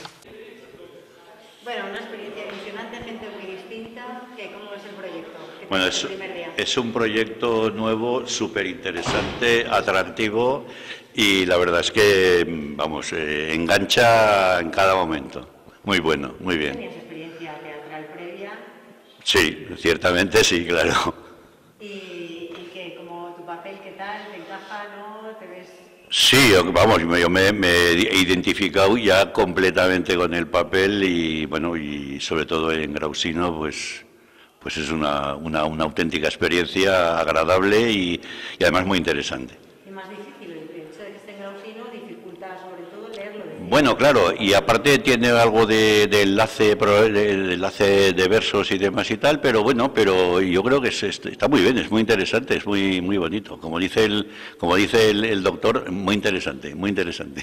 Bueno, una experiencia emocionantemente muy distinta. ¿Qué? ¿Cómo es el proyecto? Bueno, es, es un proyecto nuevo, súper interesante, atractivo y la verdad es que, vamos, eh, engancha en cada momento. Muy bueno, muy bien. ¿Tenías experiencia teatral previa? Sí, ciertamente sí, claro. ¿Y, y qué? ¿Como tu papel qué tal? ¿Te encaja? ¿No? ¿Te ves...? Sí, vamos, yo me, me he identificado ya completamente con el papel y, bueno, y sobre todo en Grausino, pues, pues es una, una, una auténtica experiencia agradable y, y además muy interesante. ¿Y más difícil el hecho de que esté en Grausino dificulta sobre todo leerlo? De Bueno, claro, y aparte tiene algo de, de enlace de, de enlace de versos y demás y tal, pero bueno, pero yo creo que es, está muy bien, es muy interesante, es muy muy bonito. Como dice el como dice el, el doctor, muy interesante, muy interesante.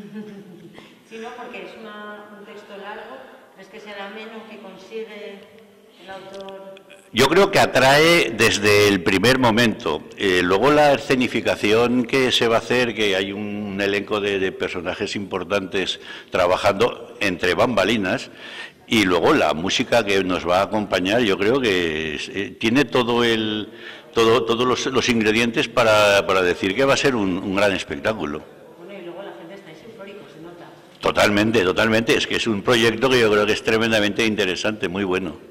Sí, no, porque es una, un texto largo. ¿Crees que será menos que consigue el autor? Yo creo que atrae desde el primer momento. Eh, luego la escenificación que se va a hacer, que hay un elenco de, de personajes importantes trabajando entre bambalinas, y luego la música que nos va a acompañar, yo creo que es, eh, tiene todo el, todo, todos los, los ingredientes para, para decir que va a ser un, un gran espectáculo. Bueno, y luego la gente está eufórica, se nota. Totalmente, totalmente. Es que es un proyecto que yo creo que es tremendamente interesante, muy bueno.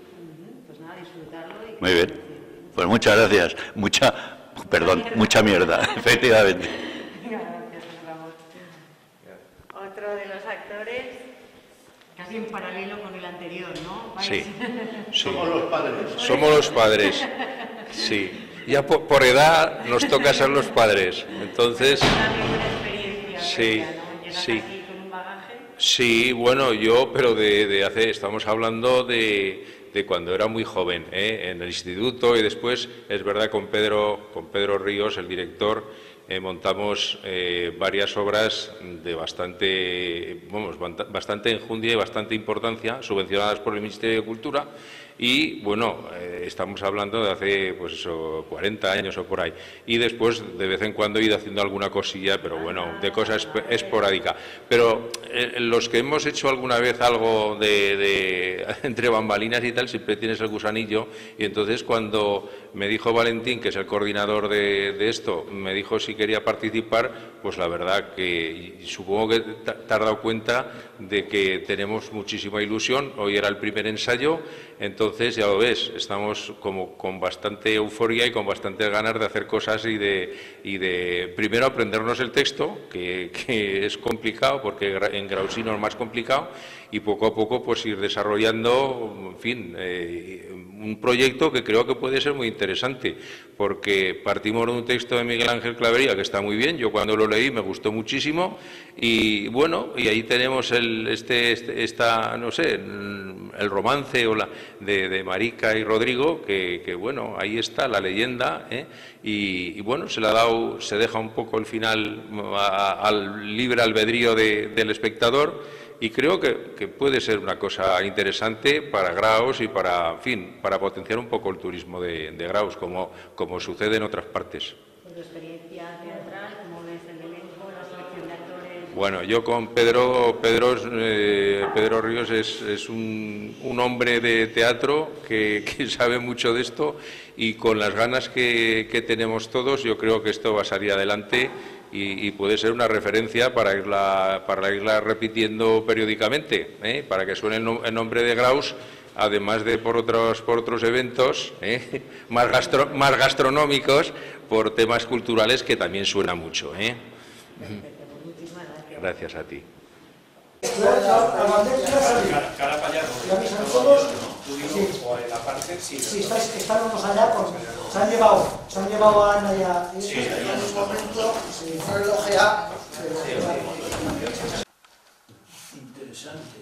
Muy bien. Pues muchas gracias. Mucha, perdón, mucha mierda, efectivamente. Gracias, Ramón. Otro de los actores, casi en paralelo con el anterior, ¿no? Sí. Sí. Somos los padres. Somos los padres. Sí. Ya por, por edad nos toca ser los padres. Entonces. Sí. Sí. Sí, bueno, yo, pero de, de hace, estamos hablando de. de cuando era muy joven, ¿eh? En el instituto y después, es verdad, con Pedro, con Pedro Ríos, el director, eh, montamos eh, varias obras de bastante, vamos, bastante enjundia y bastante importancia, subvencionadas por el Ministerio de Cultura. Y, bueno, eh, estamos hablando de hace, pues eso, cuarenta años o por ahí. Y después, de vez en cuando, he ido haciendo alguna cosilla, pero bueno, de cosas esporádica. Pero eh, los que hemos hecho alguna vez algo de, de entre bambalinas y tal, siempre tienes el gusanillo. Y entonces, cuando me dijo Valentín, que es el coordinador de, de esto, me dijo si quería participar, pues la verdad que supongo que te has dado cuenta de que tenemos muchísima ilusión. Hoy era el primer ensayo. Entonces, ya lo ves, estamos como con bastante euforia y con bastantes ganas de hacer cosas y de, y de primero aprendernos el texto, que, que es complicado, porque en Grausino es más complicado, y poco a poco pues ir desarrollando, en fin, eh, un proyecto que creo que puede ser muy interesante, porque partimos de un texto de Miguel Ángel Clavería que está muy bien, yo cuando lo leí me gustó muchísimo, y bueno, y ahí tenemos el, este, este, esta, no sé, el romance o la, de, de Marica y Rodrigo, que, que bueno, ahí está la leyenda, ¿eh? y, y bueno, se le ha dado, se deja un poco el final a, al libre albedrío de, del espectador, y creo que, que puede ser una cosa interesante para Graus y para, en fin, para potenciar un poco el turismo de, de Graus, como, como sucede en otras partes. ¿Por tu experiencia teatral, cómo ves el elenco, la selección de actores? Bueno, yo con Pedro, Pedro, eh, Pedro Ríos es, es un, un hombre de teatro que, que sabe mucho de esto, y con las ganas que, que tenemos todos, yo creo que esto va a salir adelante. Y, y puede ser una referencia para irla, para irla repitiendo periódicamente, ¿eh? Para que suene el, no, el nombre de Graus, además de por otros, por otros eventos, ¿eh? más, gastro, más gastronómicos, por temas culturales que también suena mucho, ¿eh? Gracias a ti. Cara para allá, o en la parte, sí. Sí, estábamos allá, con, se han llevado, se han llevado a Ana ya. Sí, en un momento, si fue elogiado. Interesante.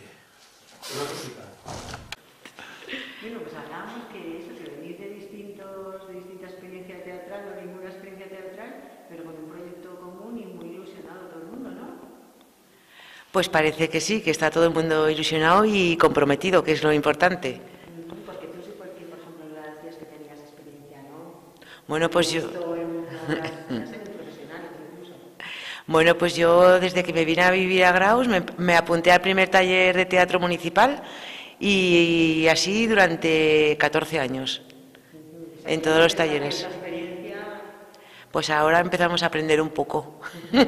Bueno, pues hablábamos que eso, que venís de distintos, de distinta experiencia teatral o ninguna experiencia teatral, pero con un proyecto común y muy ilusionado todo el mundo, ¿no? Pues parece que sí, que está todo el mundo ilusionado y comprometido, que es lo importante. Porque tú sí, porque por ejemplo decías que tenías experiencia, ¿no? Bueno, pues yo... Bueno, pues yo desde que me vine a vivir a Graus me, me apunté al primer taller de teatro municipal y así durante catorce años, en todos los talleres. Pues ahora empezamos a aprender un poco.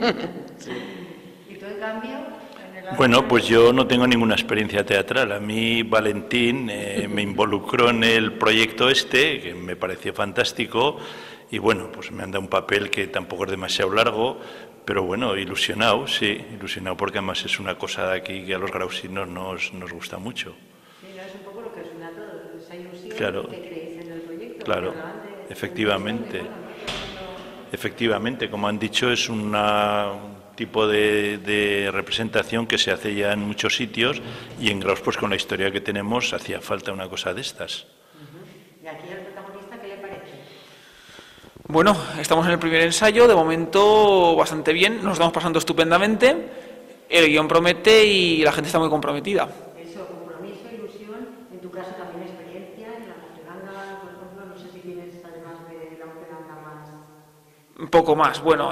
¿Y tú en cambio? Bueno, pues yo no tengo ninguna experiencia teatral. A mí Valentín eh, me involucró en el proyecto este, que me pareció fantástico, y bueno, pues me han dado un papel que tampoco es demasiado largo, pero bueno, ilusionado, sí, ilusionado porque además es una cosa de aquí que a los grausinos nos, nos gusta mucho. Sí, no, es un poco lo que os une a todos, esa ilusión Claro, que creéis en el proyecto. claro, efectivamente. Efectivamente, como han dicho, es una, un tipo de, de representación que se hace ya en muchos sitios, y en Graus, pues con la historia que tenemos, hacía falta una cosa de estas. Uh-huh. ¿Y aquí al protagonista qué le parece? Bueno, estamos en el primer ensayo, de momento bastante bien, nos estamos pasando estupendamente, el guión promete y la gente está muy comprometida. Eso, compromiso, ilusión, en tu caso también experiencia, en la Operanga, por ejemplo, no sé si tienes además de la Operanga más... Un poco más, bueno,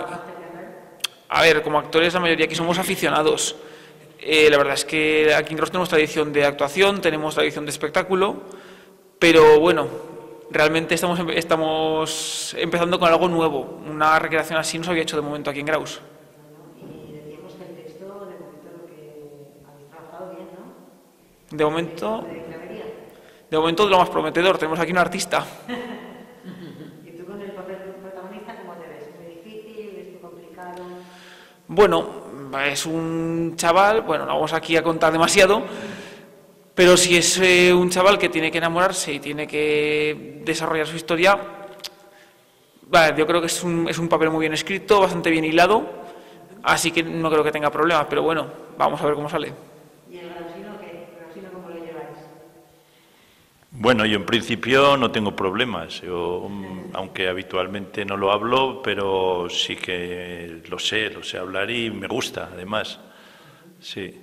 a ver, como actores la mayoría aquí somos aficionados. Eh, la verdad es que aquí en Graus tenemos tradición de actuación, tenemos tradición de espectáculo, pero bueno, realmente estamos, estamos empezando con algo nuevo. Una recreación así no se había hecho de momento aquí en Graus. Y decíamos que el texto, de momento, lo que habéis trabajado bien, ¿no? De momento, de momento de lo más prometedor, tenemos aquí un artista. ¿Y tú con el papel protagonista cómo te ves? ¿Es muy difícil? ¿Es muy complicado? Bueno, es un chaval, bueno, no vamos aquí a contar demasiado, pero si es eh, un chaval que tiene que enamorarse y tiene que desarrollar su historia, vale, yo creo que es un, es un papel muy bien escrito, bastante bien hilado, así que no creo que tenga problemas, pero bueno, vamos a ver cómo sale. ¿Y el grausino qué? ¿El grausino cómo lo lleváis? Bueno, yo en principio no tengo problemas, yo, aunque habitualmente no lo hablo, pero sí que lo sé, lo sé hablar y me gusta, además, sí.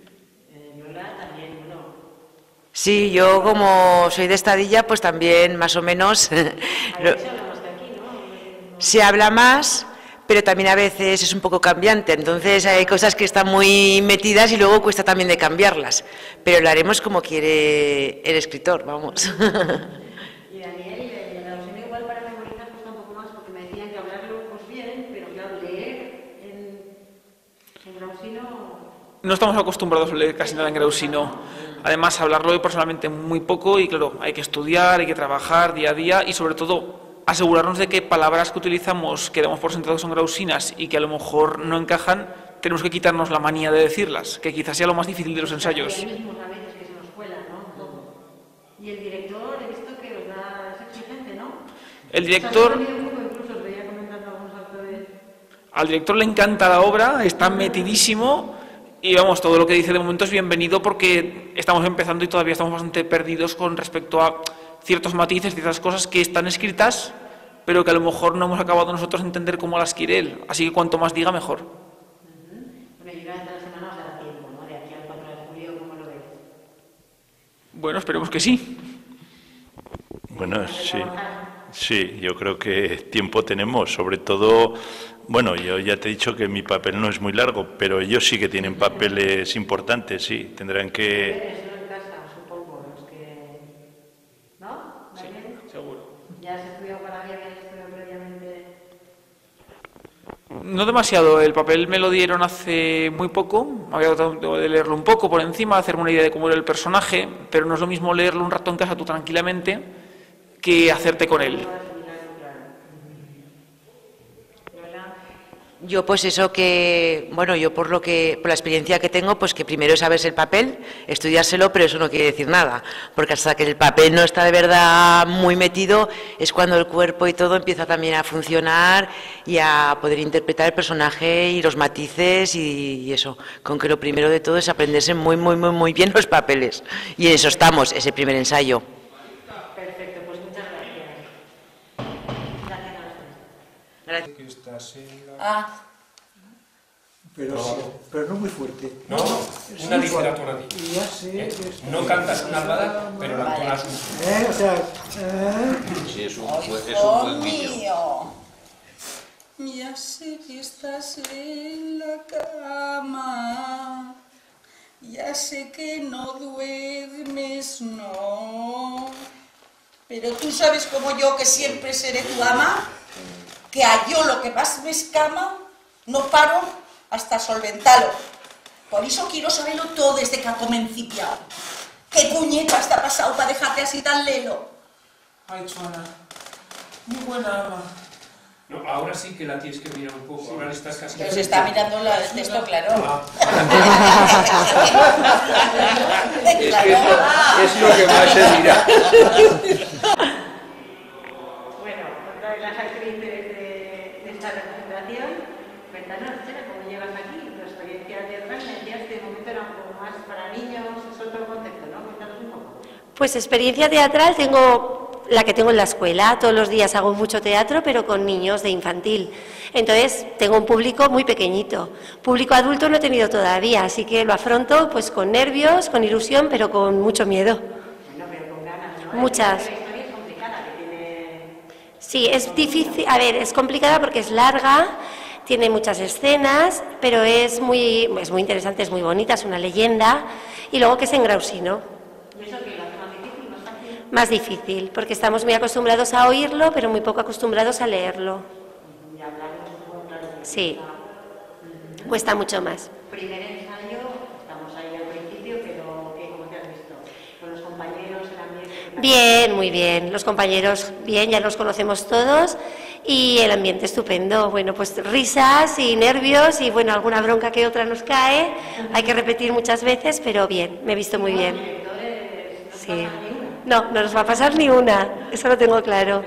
Sí, yo como soy de Estadilla, pues también más o menos lo- se habla más, pero también a veces es un poco cambiante, entonces hay cosas que están muy metidas y luego cuesta también de cambiarlas, pero lo haremos como quiere el escritor, vamos. Y Daniel, el grausino igual para memorizar cuesta un poco más, porque me decían que hablarlo pues bien, pero claro, leer en, en grausino... No estamos acostumbrados a leer casi nada en grausino. Además, hablarlo personalmente muy poco y claro, hay que estudiar, hay que trabajar día a día y sobre todo asegurarnos de que palabras que utilizamos, que damos por sentado que son grausinas y que a lo mejor no encajan, tenemos que quitarnos la manía de decirlas, que quizás sea lo más difícil de los ensayos. Y mismos a veces que se nos cuela, ¿no? Todo. Y el director, he visto que os da, es exigente, ¿no? El director... Incluso os veía comentando algunos actores. Al director le encanta la obra, está metidísimo y vamos, todo lo que dice de momento es bienvenido porque estamos empezando y todavía estamos bastante perdidos con respecto a ciertos matices, ciertas cosas que están escritas, pero que a lo mejor no hemos acabado nosotros de entender cómo las quiere él. Así que cuanto más diga, mejor. Bueno, y durante la semana os dará tiempo, ¿no? De aquí al cuatro de julio, ¿cómo lo veis? Bueno, esperemos que sí. Bueno, sí. Sí, yo creo que tiempo tenemos, sobre todo, bueno, yo ya te he dicho que mi papel no es muy largo, pero ellos sí que tienen papeles importantes, sí, tendrán que... ¿No? Sí, seguro. ¿Ya has estudiado para que habías estudiado previamente? No demasiado, el papel me lo dieron hace muy poco, me había tratado de leerlo un poco por encima, hacerme una idea de cómo era el personaje, pero no es lo mismo leerlo un rato en casa tú tranquilamente que hacerte con él. Yo pues eso que, bueno, yo por lo que, por la experiencia que tengo, pues que primero es saberse el papel, estudiárselo, pero eso no quiere decir nada, porque hasta que el papel no está de verdad muy metido, es cuando el cuerpo y todo empieza también a funcionar y a poder interpretar el personaje y los matices y, y eso, con que lo primero de todo es aprenderse muy, muy, muy, muy bien los papeles. Y en eso estamos, ese primer ensayo. Perfecto, pues muchas gracias. Gracias. Ah. Pero, No. sí, pero no muy fuerte. No, Es una muy literatura suave. diferente. Ya sé que está- No cantas una albada, pero la entonas un... Eh, o sea, eh. Sí, es un, Hijo mío, ya sé que estás en la cama, ya sé que no duermes, no, pero tú sabes como yo que siempre seré tu ama, que a yo lo que más me escama, no paro hasta solventarlo. Por eso quiero saberlo todo desde que ha comenciado. ¿Qué puñetas te ha pasado para dejarte así tan lelo? Ay, Joana, muy buena ama. No, ahora sí que la tienes que mirar un poco, ahora le estás casi... Pero se está mirando la- el texto, claro. Ah. Es lo que más se mira. Bueno, otra de las actrices de, de esta representación, cuéntanos, Chela, ¿cómo llegas aquí? Tu experiencia teatral, me decías que de momento era un poco más para niños, es otro contexto, ¿no? Cuéntanos un poco. Pues experiencia teatral tengo la que tengo en la escuela, todos los días hago mucho teatro, pero con niños de infantil. Entonces tengo un público muy pequeñito. Público adulto no he tenido todavía, así que lo afronto pues con nervios, con ilusión, pero con mucho miedo. Bueno, pero con ganas, ¿no? Muchas. La historia es complicada, que tiene... Sí, es difícil, a ver, es complicada porque es larga, tiene muchas escenas, pero es muy, es muy interesante, es muy bonita, es una leyenda, y luego que es en Grausino. ¿Y eso que lo hace más difícil, más fácil? Más difícil, porque estamos muy acostumbrados a oírlo, pero muy poco acostumbrados a leerlo. Y hablarlo un poco, claro. Sí, cuesta mucho más. Primer ensayo, estamos ahí al principio, pero ¿qué, ¿cómo te has visto? Con los compañeros, el ambiente... Bien, muy bien. Los compañeros, bien, ya los conocemos todos y el ambiente estupendo. Bueno, pues risas y nervios y, bueno, alguna bronca que otra nos cae. Hay que repetir muchas veces, pero bien, me he visto muy bien. Sí. No, no nos va a pasar ni una. Eso lo tengo claro.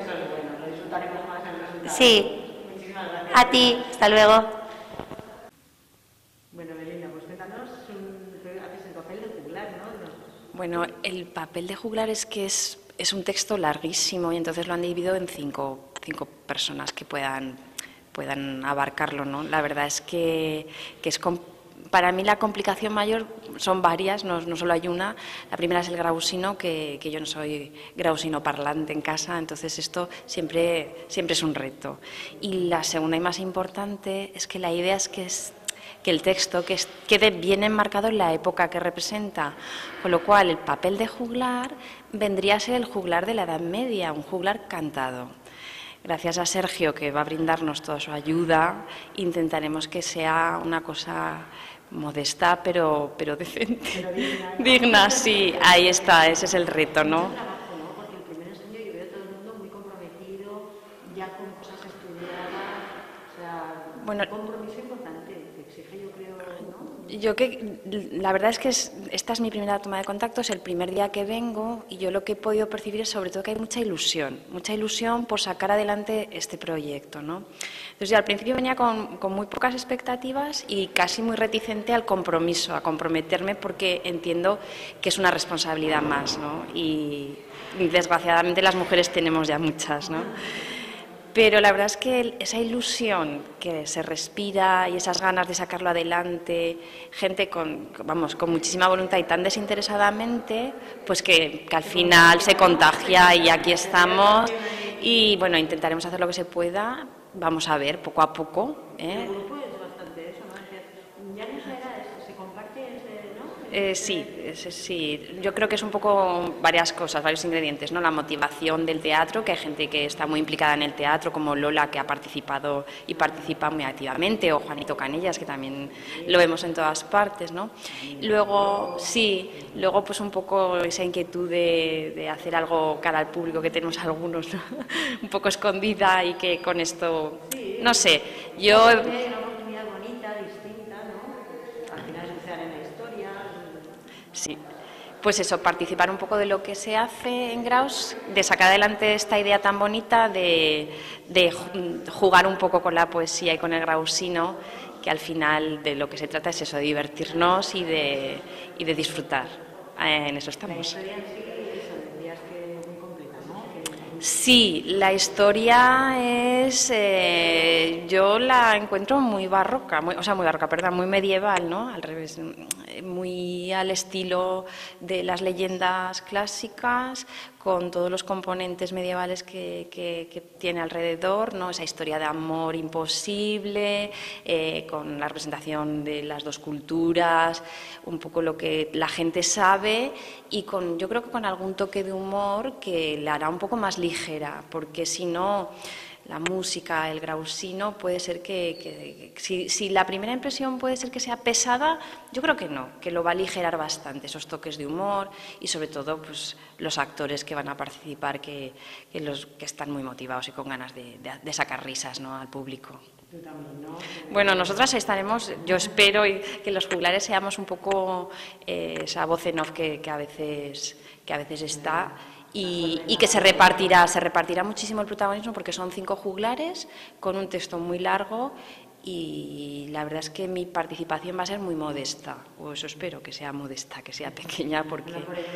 Sí. A ti. Hasta luego. Bueno, Belinda, pues cuéntanos, un, haces el papel de juglar, ¿no? Bueno, el papel de juglar es que es, es un texto larguísimo y entonces lo han dividido en cinco, cinco personas que puedan, puedan abarcarlo, ¿no? La verdad es que, que es... Para mí la complicación mayor son varias, no, no solo hay una. La primera es el grausino, que, que yo no soy grausino parlante en casa, entonces esto siempre, siempre es un reto. Y la segunda y más importante es que la idea es que, es, que el texto que es, quede bien enmarcado en la época que representa, con lo cual el papel de juglar vendría a ser el juglar de la Edad Media, un juglar cantado. Gracias a Sergio, que va a brindarnos toda su ayuda, intentaremos que sea una cosa modesta, pero, pero decente. Pero digna, ¿no? Digna, sí, ahí está, ese es el reto, ¿no? Mucho trabajo, ¿no? Porque el primer ensayo yo veo a todo el mundo muy comprometido, ya con cosas estudiadas, o sea, Bueno, un compromiso importante que exige, yo creo, Yo que la verdad es que es, esta es mi primera toma de contacto, es el primer día que vengo y yo lo que he podido percibir es sobre todo que hay mucha ilusión, mucha ilusión por sacar adelante este proyecto, ¿no? Entonces yo al principio venía con, con muy pocas expectativas y casi muy reticente al compromiso, a comprometerme porque entiendo que es una responsabilidad más, ¿no? Y desgraciadamente las mujeres tenemos ya muchas, ¿no? Pero la verdad es que esa ilusión que se respira y esas ganas de sacarlo adelante, gente con, vamos, con muchísima voluntad y tan desinteresadamente, pues que, que al final se contagia y aquí estamos y bueno, intentaremos hacer lo que se pueda, vamos a ver poco a poco, ¿eh? Eh, sí, es, sí, yo creo que es un poco varias cosas, varios ingredientes, ¿no? La motivación del teatro, que hay gente que está muy implicada en el teatro, como Lola, que ha participado y participa muy activamente, o Juanito Canellas, que también lo vemos en todas partes, ¿no? Luego, sí, luego pues un poco esa inquietud de, de hacer algo cara al público que tenemos algunos, ¿no? Un poco escondida y que con esto, no sé, yo... Sí, pues eso, participar un poco de lo que se hace en Graus, de sacar adelante esta idea tan bonita de, de jugar un poco con la poesía y con el grausino, que al final de lo que se trata es eso, de divertirnos y de, y de disfrutar. En eso estamos. Sí, la historia es, eh, yo la encuentro muy barroca, muy, o sea, muy barroca, perdón, muy medieval, ¿no? Al revés, muy al estilo de las leyendas clásicas, con todos los componentes medievales que, que, que tiene alrededor, ¿no? Esa historia de amor imposible, eh, con la representación de las dos culturas, un poco lo que la gente sabe y con, yo creo que con algún toque de humor que la hará un poco más ligera, porque si no, la música, el grausino, puede ser que, que, que si, si la primera impresión puede ser que sea pesada, yo creo que no, que lo va a aligerar bastante, esos toques de humor y sobre todo pues, los actores que van a participar, que, que, los, que están muy motivados y con ganas de, de, de sacar risas, ¿no?, al público. Tú también, ¿no? Bueno, nosotras estaremos, yo espero que los juglares seamos un poco eh, esa voz en off que, que, a veces, que a veces está. Y, y que se repartirá, se repartirá muchísimo el protagonismo porque son cinco juglares con un texto muy largo y la verdad es que mi participación va a ser muy modesta, o eso espero, que sea modesta, que sea pequeña, porque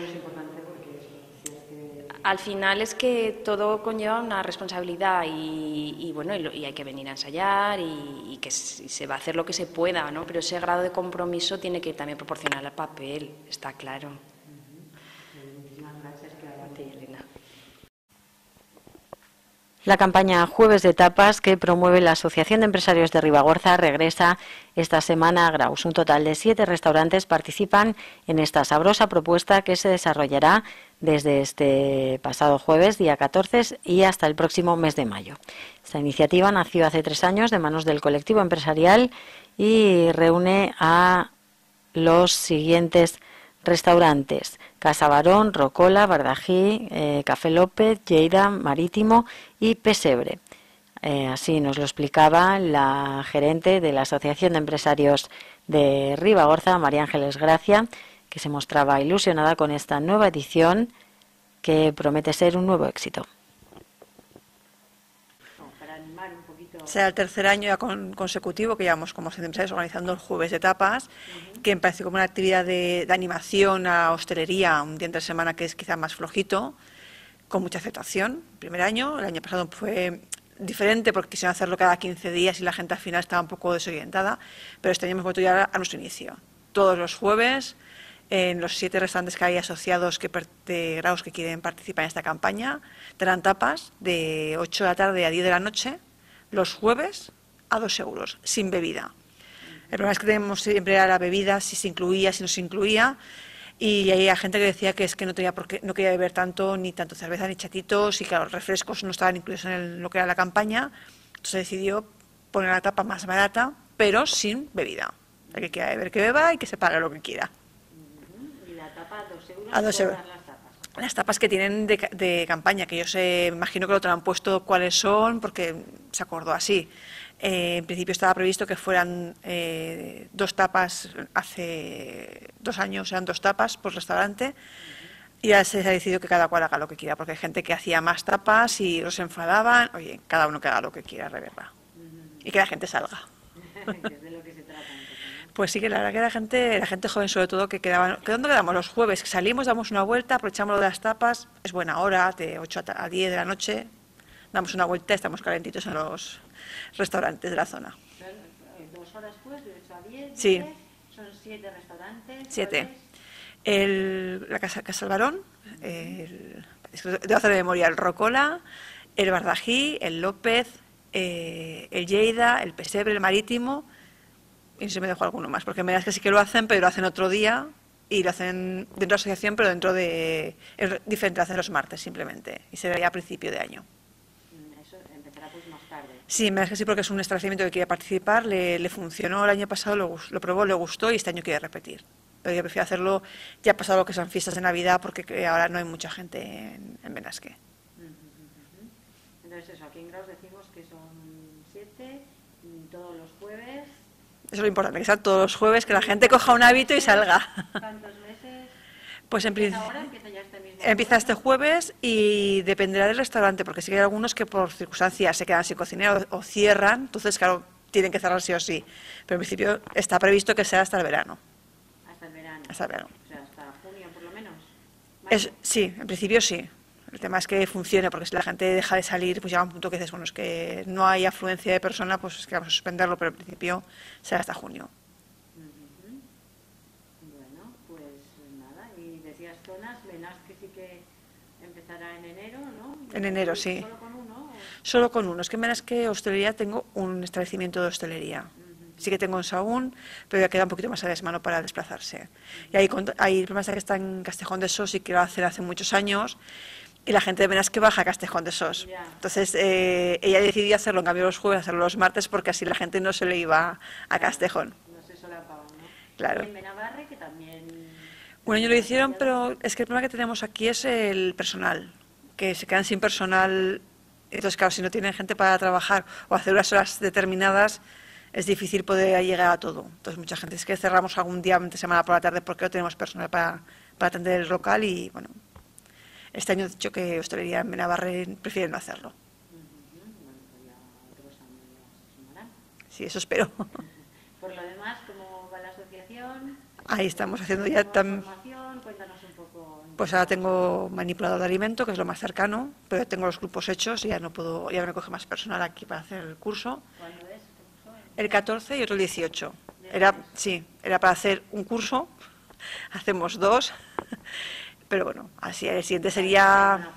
al final es que todo conlleva una responsabilidad y, y bueno, y, lo, y hay que venir a ensayar y, y que se va a hacer lo que se pueda, ¿no? Pero ese grado de compromiso tiene que también proporcionar el papel, está claro. La campaña Jueves de Tapas, que promueve la Asociación de Empresarios de Ribagorza, regresa esta semana a Graus. Un total de siete restaurantes participan en esta sabrosa propuesta que se desarrollará desde este pasado jueves, día catorce, y hasta el próximo mes de mayo. Esta iniciativa nació hace tres años de manos del colectivo empresarial y reúne a los siguientes restaurantes: Casa Barón, Rocola, Bardají, eh, Café López, Lleida, Marítimo y Pesebre. Eh, así nos lo explicaba la gerente de la Asociación de Empresarios de Ribagorza, María Ángeles Gracia, que se mostraba ilusionada con esta nueva edición que promete ser un nuevo éxito. Será el tercer año ya con, consecutivo que llevamos como Asociación de Empresarios organizando el Jueves de Tapas, uh-huh. que me parece como una actividad de, de animación a hostelería, un día entre semana que es quizá más flojito, con mucha aceptación. El primer año, el año pasado fue diferente porque quisieron hacerlo cada quince días y la gente al final estaba un poco desorientada, pero este año hemos vuelto ya a nuestro inicio. Todos los jueves, en los siete restaurantes que hay asociados que, de Graus que quieren participar en esta campaña, tendrán tapas de ocho de la tarde a diez de la noche, los jueves a dos euros, sin bebida. El problema es que tenemos siempre a la bebida, si se incluía, si no se incluía, y hay gente que decía que es que no tenía por qué, no quería beber tanto, ni tanto cerveza, ni chatitos, y claro, los refrescos no estaban incluidos en el, lo que era la campaña, entonces decidió poner la tapa más barata, pero sin bebida. El que quiera beber, que beba y que se pague lo que quiera. ¿Y la tapa a dos euros? A dos euros. Las tapas que tienen de, de campaña, que yo sé, imagino que lo tendrán puesto cuáles son, porque se acordó así. Eh, en principio estaba previsto que fueran eh, dos tapas, hace dos años eran dos tapas por restaurante, y ya se ha decidido que cada cual haga lo que quiera, porque hay gente que hacía más tapas y los enfadaban. Oye, cada uno que haga lo que quiera, reverla. Y que la gente salga. De lo que se trata. Pues sí, que la verdad que la gente, la gente joven sobre todo, que quedaban, que ¿dónde quedamos? Los jueves, que salimos, damos una vuelta, aprovechamos lo de las tapas, es buena hora, de ocho a diez de la noche, damos una vuelta y estamos calentitos en los restaurantes de la zona. Dos horas pues, de ocho a diez, Sí. Son siete restaurantes. Siete. ¿Cuáles? El, la Casa, Casa del Barón, el, debo hacer de memoria, el Rocola, el Bardají, el López, eh, el Lleida, el Pesebre, el Marítimo, y no sé si me dejo alguno más, porque me das que sí que lo hacen, pero lo hacen otro día, y lo hacen dentro de la asociación, pero dentro de... es diferente, lo hacen los martes simplemente, y será ya a principio de año. Eso empezará pues más tarde. Sí, me das que sí, porque es un establecimiento que quiere participar, le, le funcionó el año pasado, lo, lo probó, le gustó, y este año quiere repetir. Pero yo prefiero hacerlo ya pasado lo que son fiestas de Navidad, porque ahora no hay mucha gente en, en Benasque. Entonces eso, aquí en Graus decimos que son siete, todos los jueves. Eso es lo importante, que sean todos los jueves, que la gente coja un hábito y salga. ¿Cuántos meses? Pues en ¿Empieza principio ahora? ¿Empieza ya este mismo empieza este jueves y dependerá del restaurante, porque sí que hay algunos que por circunstancias se quedan sin cocinero o, o cierran, entonces claro, tienen que cerrar sí o sí. Pero en principio está previsto que sea hasta el verano. Hasta el verano. Hasta el verano. O sea, hasta junio por lo menos. Es, sí, en principio sí. El tema es que funcione, porque si la gente deja de salir, pues llega un punto que dices, bueno, es que no hay afluencia de personas, pues es que vamos a suspenderlo, pero en principio será hasta junio. Uh-huh. Bueno, pues nada, y decías zonas, Benasque sí que empezará en enero, ¿no? En enero, sí. ¿Solo con uno? O... Solo con uno. Es que en Benasque hostelería tengo un establecimiento de hostelería. Sí que tengo en Sahagún, pero ya queda un poquito más a desmano para desplazarse. Y ahí, ahí el problema es que está en Castejón de Sos y que lo hacen hace muchos años, y la gente de Benasque baja a Castejón de Sos. Ya. Entonces ella eh, decidió hacerlo, en cambio los jueves, hacerlo los martes, porque así la gente no se le iba a Castejón. No se solapaban, ¿no? Claro. Y en Benabarre, que también... Un año lo hicieron, pero es que el problema que tenemos aquí es el personal, que se quedan sin personal. Entonces, claro, si no tienen gente para trabajar o hacer unas horas determinadas, es difícil poder llegar a todo. Entonces, mucha gente es que cerramos algún día de semana por la tarde porque no tenemos personal para, para atender el local y, bueno, este año he dicho que hostelería en Benabarre prefieren no hacerlo. Sí, eso espero. Por lo demás, ¿cómo va la asociación? Ahí estamos haciendo ya también. Cuéntanos un poco. Pues ahora tengo manipulador de alimento, que es lo más cercano, pero tengo los grupos hechos y ya no puedo, ya no me coge más personal aquí para hacer el curso. ¿Cuándo es? El catorce y otro el dieciocho. Era, sí, era para hacer un curso, hacemos dos, pero bueno, así el siguiente sería...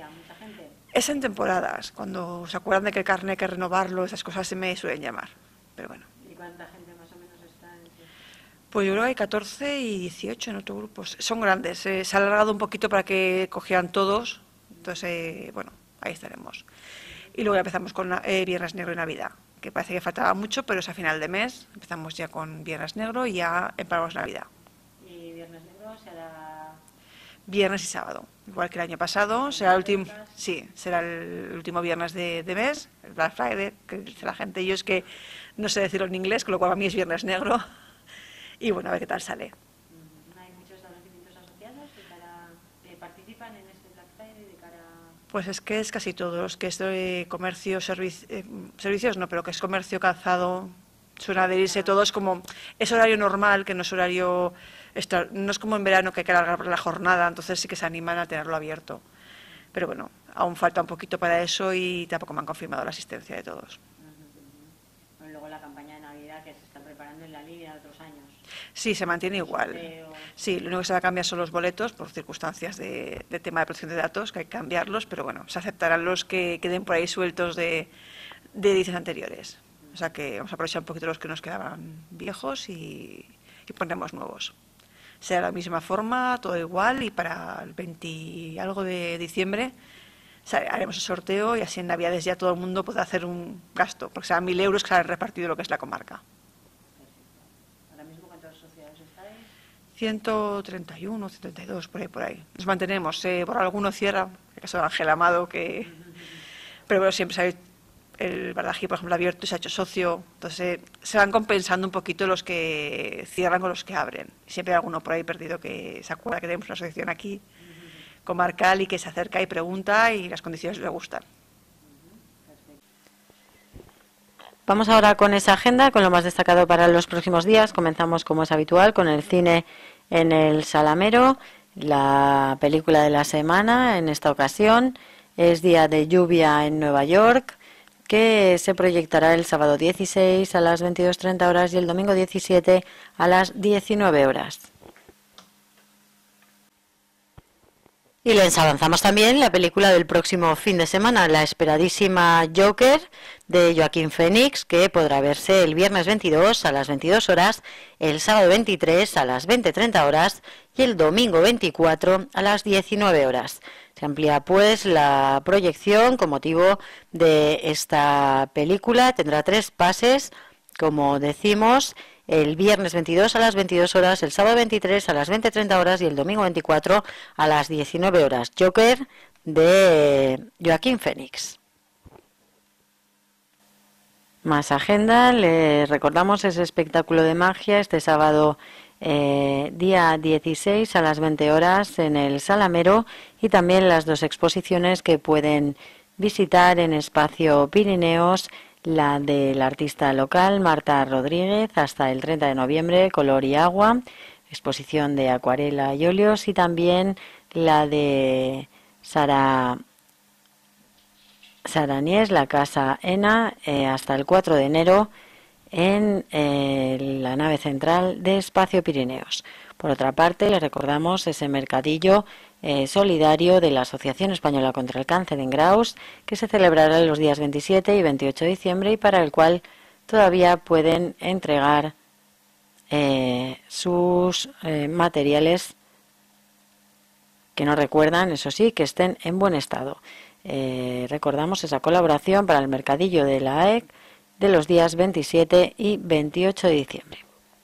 Es en temporadas, cuando se acuerdan de que el carnet hay que renovarlo, esas cosas se me suelen llamar, pero bueno. ¿Y cuánta gente más o menos está en ese? Pues yo creo que hay catorce y dieciocho en otro grupo. Son grandes, eh, se ha alargado un poquito para que cogieran todos, entonces, eh, bueno, ahí estaremos. Y luego ya empezamos con eh, Viernes Negro y Navidad, que parece que faltaba mucho, pero es a final de mes, empezamos ya con Viernes Negro y ya empezamos Navidad. ¿Y Viernes Negro se hará...? Viernes y sábado, igual que el año pasado, será el último, sí, será el último viernes de, de mes, el Black Friday, que dice la gente, yo es que no sé decirlo en inglés, con lo cual a mí es Viernes Negro, y bueno, a ver qué tal sale. ¿Hay muchos establecimientos asociados que cara, eh, participan en este Black Friday de cara...? Pues es que es casi todos, que es de comercio, servici eh, servicios no, pero que es comercio, calzado, suelen adherirse todos como, es horario normal, que no es horario... Esto, no es como en verano que hay que alargar la jornada, entonces sí que se animan a tenerlo abierto. Pero bueno, aún falta un poquito para eso y tampoco me han confirmado la asistencia de todos. Bueno, luego la campaña de Navidad que se está preparando en la línea de otros años. Sí, se mantiene igual. Sorteo. Sí, lo único que se va a cambiar son los boletos por circunstancias de, de tema de protección de datos, que hay que cambiarlos, pero bueno, se aceptarán los que queden por ahí sueltos de, de ediciones anteriores. O sea que vamos a aprovechar un poquito los que nos quedaban viejos y, y pondremos nuevos. Sea de la misma forma, todo igual, y para el veinte y algo de diciembre o sea, haremos el sorteo y así en Navidades ya todo el mundo podrá hacer un gasto, porque serán mil euros que se han repartido lo que es la comarca. ¿Ahora mismo cuántos asociados estáis? ciento treinta y uno, ciento treinta y dos, por ahí, por ahí. Nos mantenemos, eh, por alguno cierra, el caso de Ángel Amado, que... Pero bueno, siempre sabéis, el Bardají, por ejemplo, ha abierto y se ha hecho socio. Entonces, se van compensando un poquito los que cierran con los que abren. Siempre hay alguno por ahí perdido que se acuerda que tenemos una asociación aquí, comarcal, y que se acerca y pregunta y las condiciones le gustan. Vamos ahora con esa agenda, con lo más destacado para los próximos días. Comenzamos, como es habitual, con el cine en el Salamero. La película de la semana, en esta ocasión, es Día de lluvia en Nueva York, que se proyectará el sábado dieciséis a las veintidós treinta horas y el domingo diecisiete a las diecinueve horas. Y les avanzamos también la película del próximo fin de semana, la esperadísima Joker, de Joaquín Phoenix, que podrá verse el viernes veintidós a las veintidós horas, el sábado veintitrés a las veinte treinta horas y el domingo veinticuatro a las diecinueve horas. Se amplía pues la proyección con motivo de esta película. Tendrá tres pases, como decimos, el viernes veintidós a las veintidós horas, el sábado veintitrés a las veinte treinta horas y el domingo veinticuatro a las diecinueve horas. Joker, de Joaquín Phoenix. Más agenda, le recordamos ese espectáculo de magia este sábado eh, día dieciséis a las veinte horas en el Salamero, y también las dos exposiciones que pueden visitar en Espacio Pirineos, la del artista local Marta Rodríguez hasta el treinta de noviembre, Color y Agua, exposición de acuarela y óleos, y también la de Sara Saranies, la Casa Ena, eh, hasta el cuatro de enero en eh, la nave central de Espacio Pirineos. Por otra parte, le recordamos ese mercadillo eh, solidario de la Asociación Española contra el Cáncer en Graus, que se celebrará los días veintisiete y veintiocho de diciembre y para el cual todavía pueden entregar eh, sus eh, materiales que no recuerdan, eso sí, que estén en buen estado. Eh, recordamos esa colaboración para el mercadillo de la A E C de los días veintisiete y veintiocho de diciembre.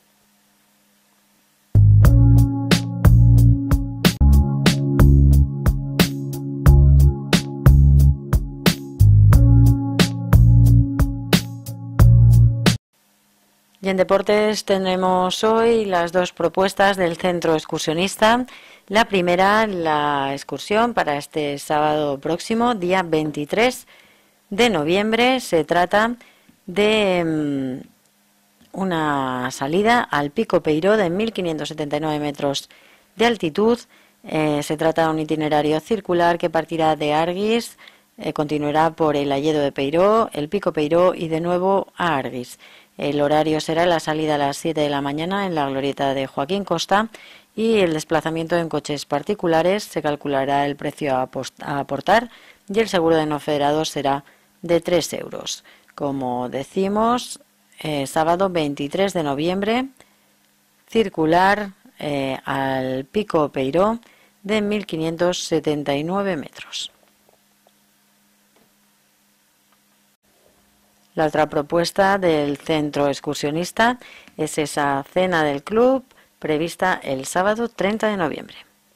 Y en deportes tenemos hoy las dos propuestas del Centro Excursionista. La primera, la excursión para este sábado próximo, día veintitrés de noviembre. Se trata de um, una salida al Pico Peiró de mil quinientos setenta y nueve metros de altitud. Eh, se trata de un itinerario circular que partirá de Arguis, eh, continuará por el Alledo de Peiró, el Pico Peiró y de nuevo a Arguis. El horario será la salida a las siete de la mañana en la glorieta de Joaquín Costa, y el desplazamiento en coches particulares se calculará el precio a, a aportar y el seguro de no federados será de tres euros. Como decimos, eh, sábado veintitrés de noviembre, circular eh, al Pico Peiró de mil quinientos setenta y nueve metros. La otra propuesta del Centro Excursionista es esa cena del club prevista el sábado treinta de noviembre.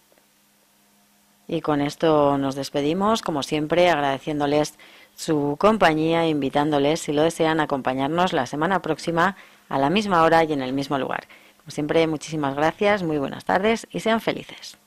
Y con esto nos despedimos, como siempre, agradeciéndoles su compañía e invitándoles, si lo desean, a acompañarnos la semana próxima a la misma hora y en el mismo lugar. Como siempre, muchísimas gracias, muy buenas tardes y sean felices.